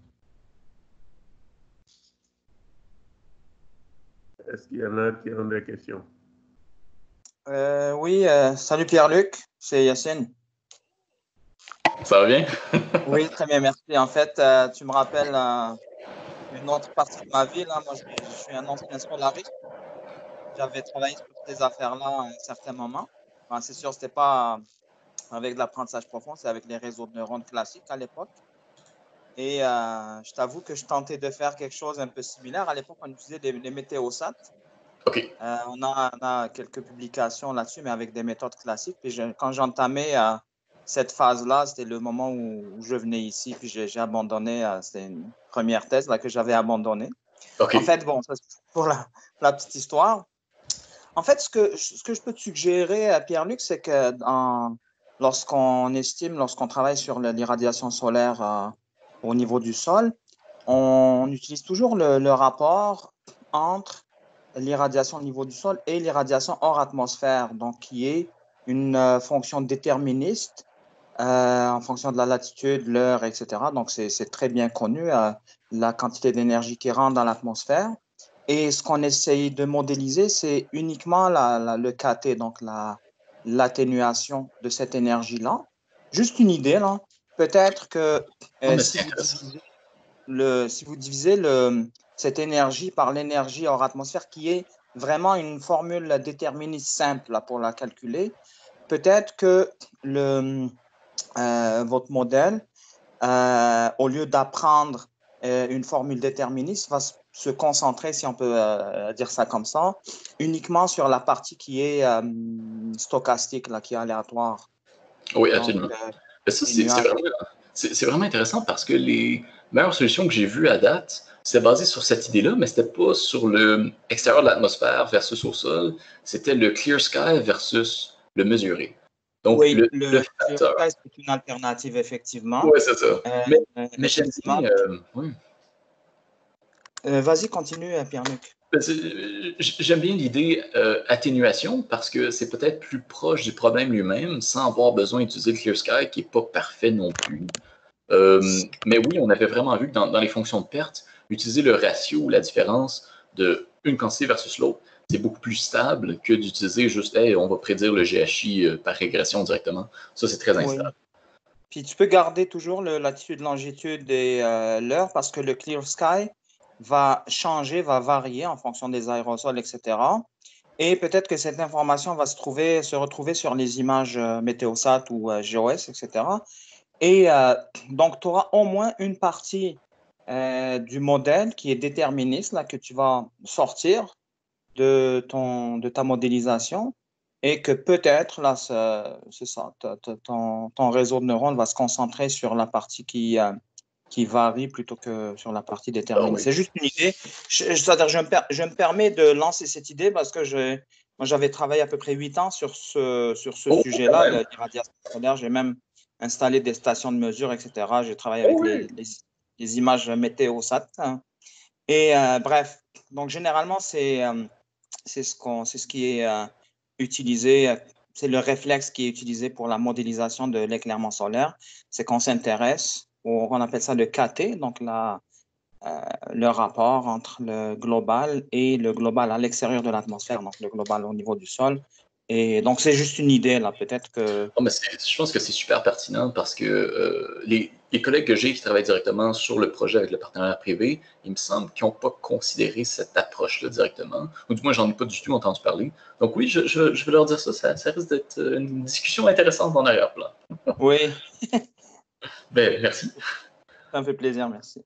Speaker 1: Est-ce qu'il y en a qui ont des questions?
Speaker 3: Euh, oui, euh, salut Pierre-Luc, c'est Yacine.
Speaker 2: Ça va bien?
Speaker 3: Oui, très bien, merci. En fait, euh, tu me rappelles euh, une autre partie de ma vie. Là. Moi, je, je suis un ancien scolariste. J'avais travaillé sur ces affaires-là à un certain moment. Enfin, c'est sûr, ce n'était pas avec de l'apprentissage profond, c'est avec les réseaux de neurones classiques à l'époque. Et euh, je t'avoue que je tentais de faire quelque chose un peu similaire. À l'époque, on utilisait des, des météosats.
Speaker 2: OK.
Speaker 3: Euh, on, a, on a quelques publications là-dessus, mais avec des méthodes classiques. Puis je, quand j'entamais euh, cette phase-là, c'était le moment où, où je venais ici, puis j'ai abandonné. Euh, c'était une première thèse là, que j'avais abandonnée.
Speaker 2: OK.
Speaker 3: En fait, bon, ça, pour la, la petite histoire. En fait, ce que, ce que je peux te suggérer, Pierre-Luc, c'est que lorsqu'on estime, lorsqu'on travaille sur l'irradiation solaire euh, au niveau du sol, on utilise toujours le, le rapport entre l'irradiation au niveau du sol et l'irradiation hors atmosphère, donc qui est une euh, fonction déterministe euh, en fonction de la latitude, l'heure, et cetera. Donc, c'est très bien connu, euh, la quantité d'énergie qui rentre dans l'atmosphère. Et ce qu'on essaye de modéliser, c'est uniquement la, la, le K T, donc l'atténuation la, de cette énergie-là. Juste une idée, là. Peut-être que euh,
Speaker 2: oh,
Speaker 3: si, vous divisez le, si vous divisez le, cette énergie par l'énergie hors atmosphère, qui est vraiment une formule déterministe simple là, pour la calculer, peut-être que le, euh, votre modèle, euh, au lieu d'apprendre euh, une formule déterministe, va se concentrer, si on peut euh, dire ça comme ça, uniquement sur la partie qui est euh, stochastique, là, qui est aléatoire.
Speaker 2: Oui, absolument. Donc, euh, ça, c'est vraiment, vraiment intéressant parce que les meilleures solutions que j'ai vues à date, c'était basé sur cette idée-là, mais c'était pas sur le extérieur de l'atmosphère versus au sol, c'était le clear sky versus le mesuré.
Speaker 3: Donc, oui, le, le, le facteur... clear sky, c'est une alternative, effectivement.
Speaker 2: Oui, c'est ça. Euh, mais euh, mais j'aime bien... Euh, oui.
Speaker 3: euh, Vas-y, continue, Pierre-Luc.
Speaker 2: J'aime bien l'idée euh, atténuation parce que c'est peut-être plus proche du problème lui-même sans avoir besoin d'utiliser le clear sky qui n'est pas parfait non plus. Euh, mais oui, on avait vraiment vu que dans, dans les fonctions de perte, utiliser le ratio ou la différence de une quantité versus l'autre, c'est beaucoup plus stable que d'utiliser juste hey, on va prédire le G H I euh, par régression directement. Ça, c'est très instable.
Speaker 3: Oui. Puis tu peux garder toujours le latitude, longitude et euh, l'heure parce que le clear sky va changer, va varier en fonction des aérosols, et cetera. Et peut-être que cette information va se, trouver, se retrouver sur les images euh, Météosat ou euh, G O S, et cetera. Et euh, donc, tu auras au moins une partie euh, du modèle qui est déterministe, là, que tu vas sortir de, ton, de ta modélisation et que peut-être, là, c'est ça, ton, ton réseau de neurones va se concentrer sur la partie qui... Euh, qui varie plutôt que sur la partie déterminée. Oh, oui. C'est juste une idée. Je, je, je, me per, je me permets de lancer cette idée parce que je, moi, j'avais travaillé à peu près huit ans sur ce, sur ce oh, sujet-là, ouais. l'irradiation solaire. J'ai même installé des stations de mesure, et cetera. J'ai travaillé avec oh, les, oui. les, les images Météosat. Hein. Et euh, bref, donc généralement, c'est euh, ce, qu'on, ce qui est euh, utilisé. C'est le réflexe qui est utilisé pour la modélisation de l'éclairement solaire. C'est qu'on s'intéresse on appelle ça le K T, donc la, euh, le rapport entre le global et le global à l'extérieur de l'atmosphère, donc le global au niveau du sol. Et donc, c'est juste une idée, là, peut-être que...
Speaker 2: Oh, mais je pense que c'est super pertinent parce que euh, les, les collègues que j'ai qui travaillent directement sur le projet avec le partenaire privé, il me semble qu'ils n'ont pas considéré cette approche-là directement. Ou du moins, j'en ai pas du tout entendu parler. Donc oui, je, je, je vais leur dire ça, ça, ça risque d'être une discussion intéressante en arrière-plan.
Speaker 3: Oui.
Speaker 2: Ben, merci.
Speaker 3: Ça me fait plaisir, merci.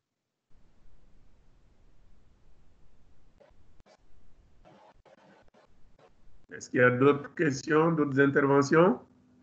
Speaker 1: Est-ce qu'il y a d'autres questions, d'autres interventions?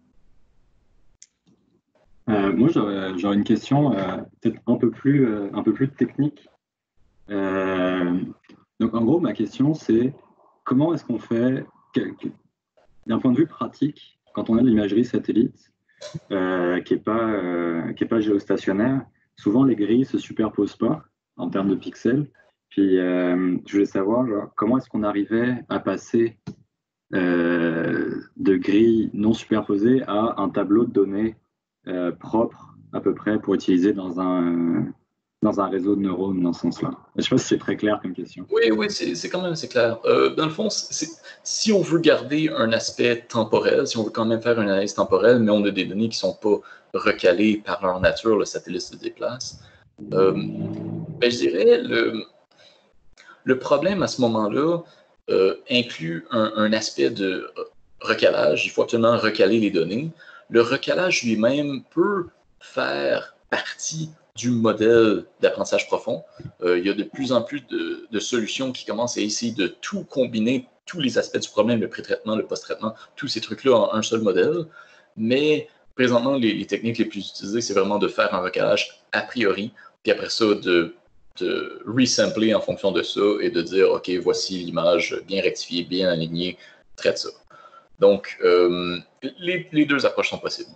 Speaker 4: euh, Moi, j'aurais une question euh, peut-être un peu plus, euh, un peu plus technique. Euh, donc, en gros, ma question, c'est comment est-ce qu'on fait, d'un point de vue pratique, quand on a de l'imagerie satellite, Euh, qui n'est pas, euh, qui est pas géostationnaire, souvent les grilles ne se superposent pas en termes de pixels. Puis euh, je voulais savoir genre, comment est-ce qu'on arrivait à passer euh, de grilles non superposées à un tableau de données euh, propre à peu près pour utiliser dans un, dans un réseau de neurones dans ce sens-là. Je ne sais pas si c'est très clair comme question.
Speaker 2: Oui, oui, c'est quand même assez clair. Euh, dans le fond, si on veut garder un aspect temporel, si on veut quand même faire une analyse temporelle, mais on a des données qui ne sont pas recalées par leur nature, le satellite se déplace, euh, ben, je dirais le, le problème à ce moment-là euh, inclut un, un aspect de recalage. Il faut absolument recaler les données. Le recalage lui-même peut faire partie du modèle d'apprentissage profond. Euh, il y a de plus en plus de, de solutions qui commencent à essayer de tout combiner, tous les aspects du problème, le pré-traitement, le post-traitement, tous ces trucs-là en un seul modèle. Mais présentement, les, les techniques les plus utilisées, c'est vraiment de faire un recalage a priori, puis après ça, de, de resampler en fonction de ça et de dire, OK, voici l'image bien rectifiée, bien alignée, traite ça. Donc, euh, les, les deux approches sont possibles.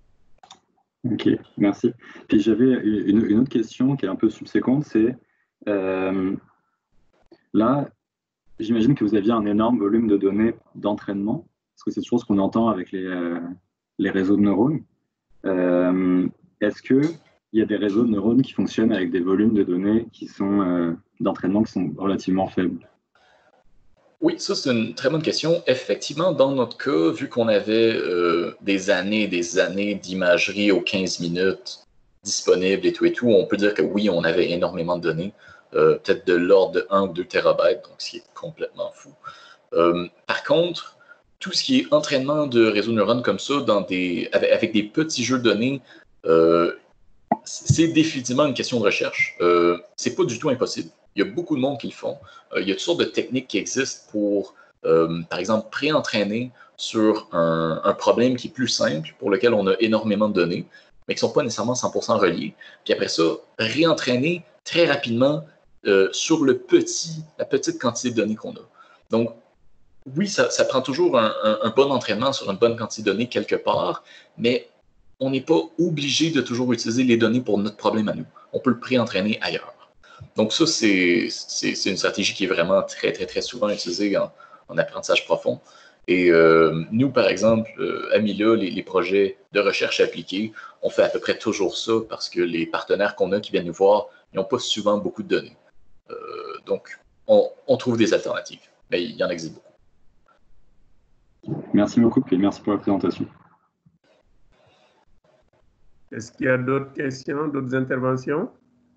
Speaker 4: Ok, merci. Puis j'avais une, une autre question qui est un peu subséquente, c'est euh, là, j'imagine que vous aviez un énorme volume de données d'entraînement, parce que c'est toujours ce qu'on entend avec les, euh, les réseaux de neurones. Euh, Est-ce qu'il y a des réseaux de neurones qui fonctionnent avec des volumes de données qui sont euh, d'entraînement qui sont relativement faibles?
Speaker 2: Oui, ça c'est une très bonne question. Effectivement, dans notre cas, vu qu'on avait euh, des années et des années d'imagerie aux quinze minutes disponibles et tout et tout, on peut dire que oui, on avait énormément de données, euh, peut-être de l'ordre de un ou deux térabytes, donc ce qui est complètement fou. Euh, par contre, tout ce qui est entraînement de réseaux de neurones comme ça, dans des, avec, avec des petits jeux de données, euh, c'est définitivement une question de recherche. Euh, c'est pas du tout impossible. Il y a beaucoup de monde qui le font. Euh, il y a toutes sortes de techniques qui existent pour, euh, par exemple, pré-entraîner sur un, un problème qui est plus simple, pour lequel on a énormément de données, mais qui ne sont pas nécessairement cent pour cent reliées. Puis après ça, réentraîner très rapidement euh, sur le petit, la petite quantité de données qu'on a. Donc, oui, ça, ça prend toujours un, un, un bon entraînement sur une bonne quantité de données quelque part, mais on n'est pas obligé de toujours utiliser les données pour notre problème à nous. On peut le pré-entraîner ailleurs. Donc ça, c'est une stratégie qui est vraiment très, très, très souvent utilisée en, en apprentissage profond. Et euh, nous, par exemple, euh, à Mila, les, les projets de recherche appliquée, on fait à peu près toujours ça parce que les partenaires qu'on a qui viennent nous voir, ils n'ont pas souvent beaucoup de données. Euh, donc, on, on trouve des alternatives, mais il y en existe beaucoup.
Speaker 4: Merci beaucoup et merci pour la présentation.
Speaker 1: Est-ce qu'il y a d'autres questions, d'autres interventions?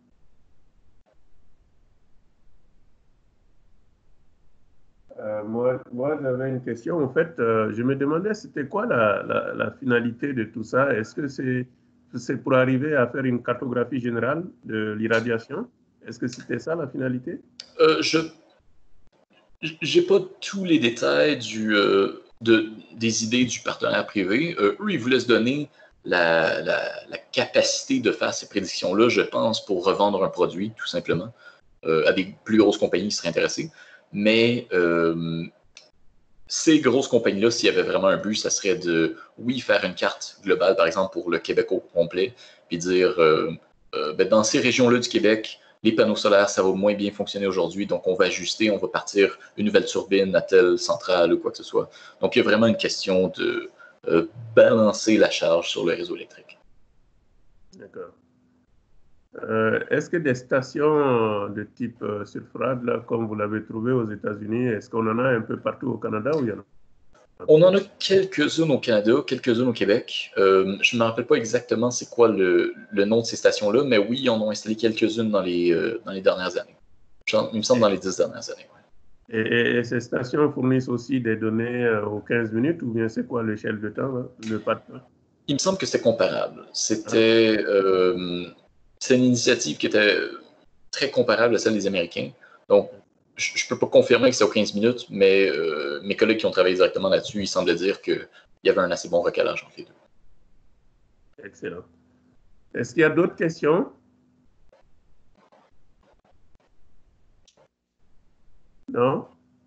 Speaker 1: Euh, moi, moi j'avais une question. En fait, euh, je me demandais c'était quoi la, la, la finalité de tout ça? Est-ce que c'est c'est pour arriver à faire une cartographie générale de l'irradiation? Est-ce que c'était ça la finalité?
Speaker 2: Euh, je J'ai pas tous les détails du, euh, de, des idées du partenaire privé. Euh, eux, ils voulaient se donner la, la, la capacité de faire ces prédictions-là, je pense, pour revendre un produit, tout simplement, euh, à des plus grosses compagnies qui seraient intéressées. Mais euh, ces grosses compagnies-là, s'il y avait vraiment un but, ça serait de, oui, faire une carte globale, par exemple, pour le Québec au complet, puis dire, euh, euh, ben, dans ces régions-là du Québec, les panneaux solaires, ça va moins bien fonctionner aujourd'hui, donc on va ajuster, on va partir une nouvelle turbine à telle centrale ou quoi que ce soit. Donc, il y a vraiment une question de euh, balancer la charge sur le réseau électrique.
Speaker 1: D'accord. Euh, Est-ce que des stations de type euh, Surfrad, là, comme vous l'avez trouvé aux États-Unis, est-ce qu'on en a un peu partout au Canada ou il y en a?
Speaker 2: On en a quelques-unes au Canada, quelques-unes au Québec. Euh, je ne me rappelle pas exactement c'est quoi le, le nom de ces stations-là, mais oui, ils en ont installé quelques-unes dans les, euh, dans les dernières années. Il me semble dans les dix dernières années. Ouais.
Speaker 1: Et, et ces stations fournissent aussi des données euh, aux quinze minutes ou bien c'est quoi l'échelle de temps, là, le pas de temps?
Speaker 2: Il me semble que c'est comparable. C'était euh, c'est une initiative qui était très comparable à celle des Américains. Donc, je ne peux pas confirmer que c'est aux quinze minutes, mais euh, mes collègues qui ont travaillé directement là-dessus, ils semblaient dire qu'il y avait un assez bon recalage entre les deux.
Speaker 1: Excellent. Est-ce qu'il y a d'autres questions? Non?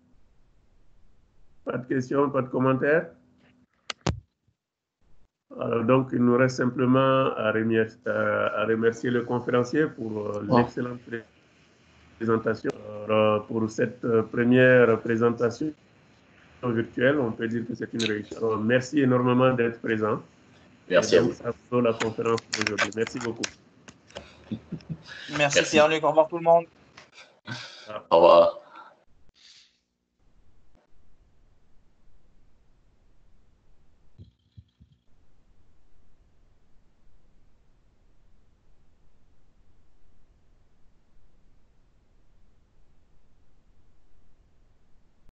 Speaker 1: Pas de questions, pas de commentaires? Alors, donc, il nous reste simplement à remercier, à remercier le conférencier pour l'excellente présentation. Alors, pour cette première présentation virtuelle, on peut dire que c'est une réussite. Alors, merci énormément d'être présent.
Speaker 2: Merci
Speaker 1: Et
Speaker 2: à
Speaker 1: donc,
Speaker 2: vous.
Speaker 1: ça clôt la conférence d'aujourd'hui. Merci beaucoup.
Speaker 3: Merci, Merci. Pierre-Luc. Au revoir tout le monde.
Speaker 2: Au revoir.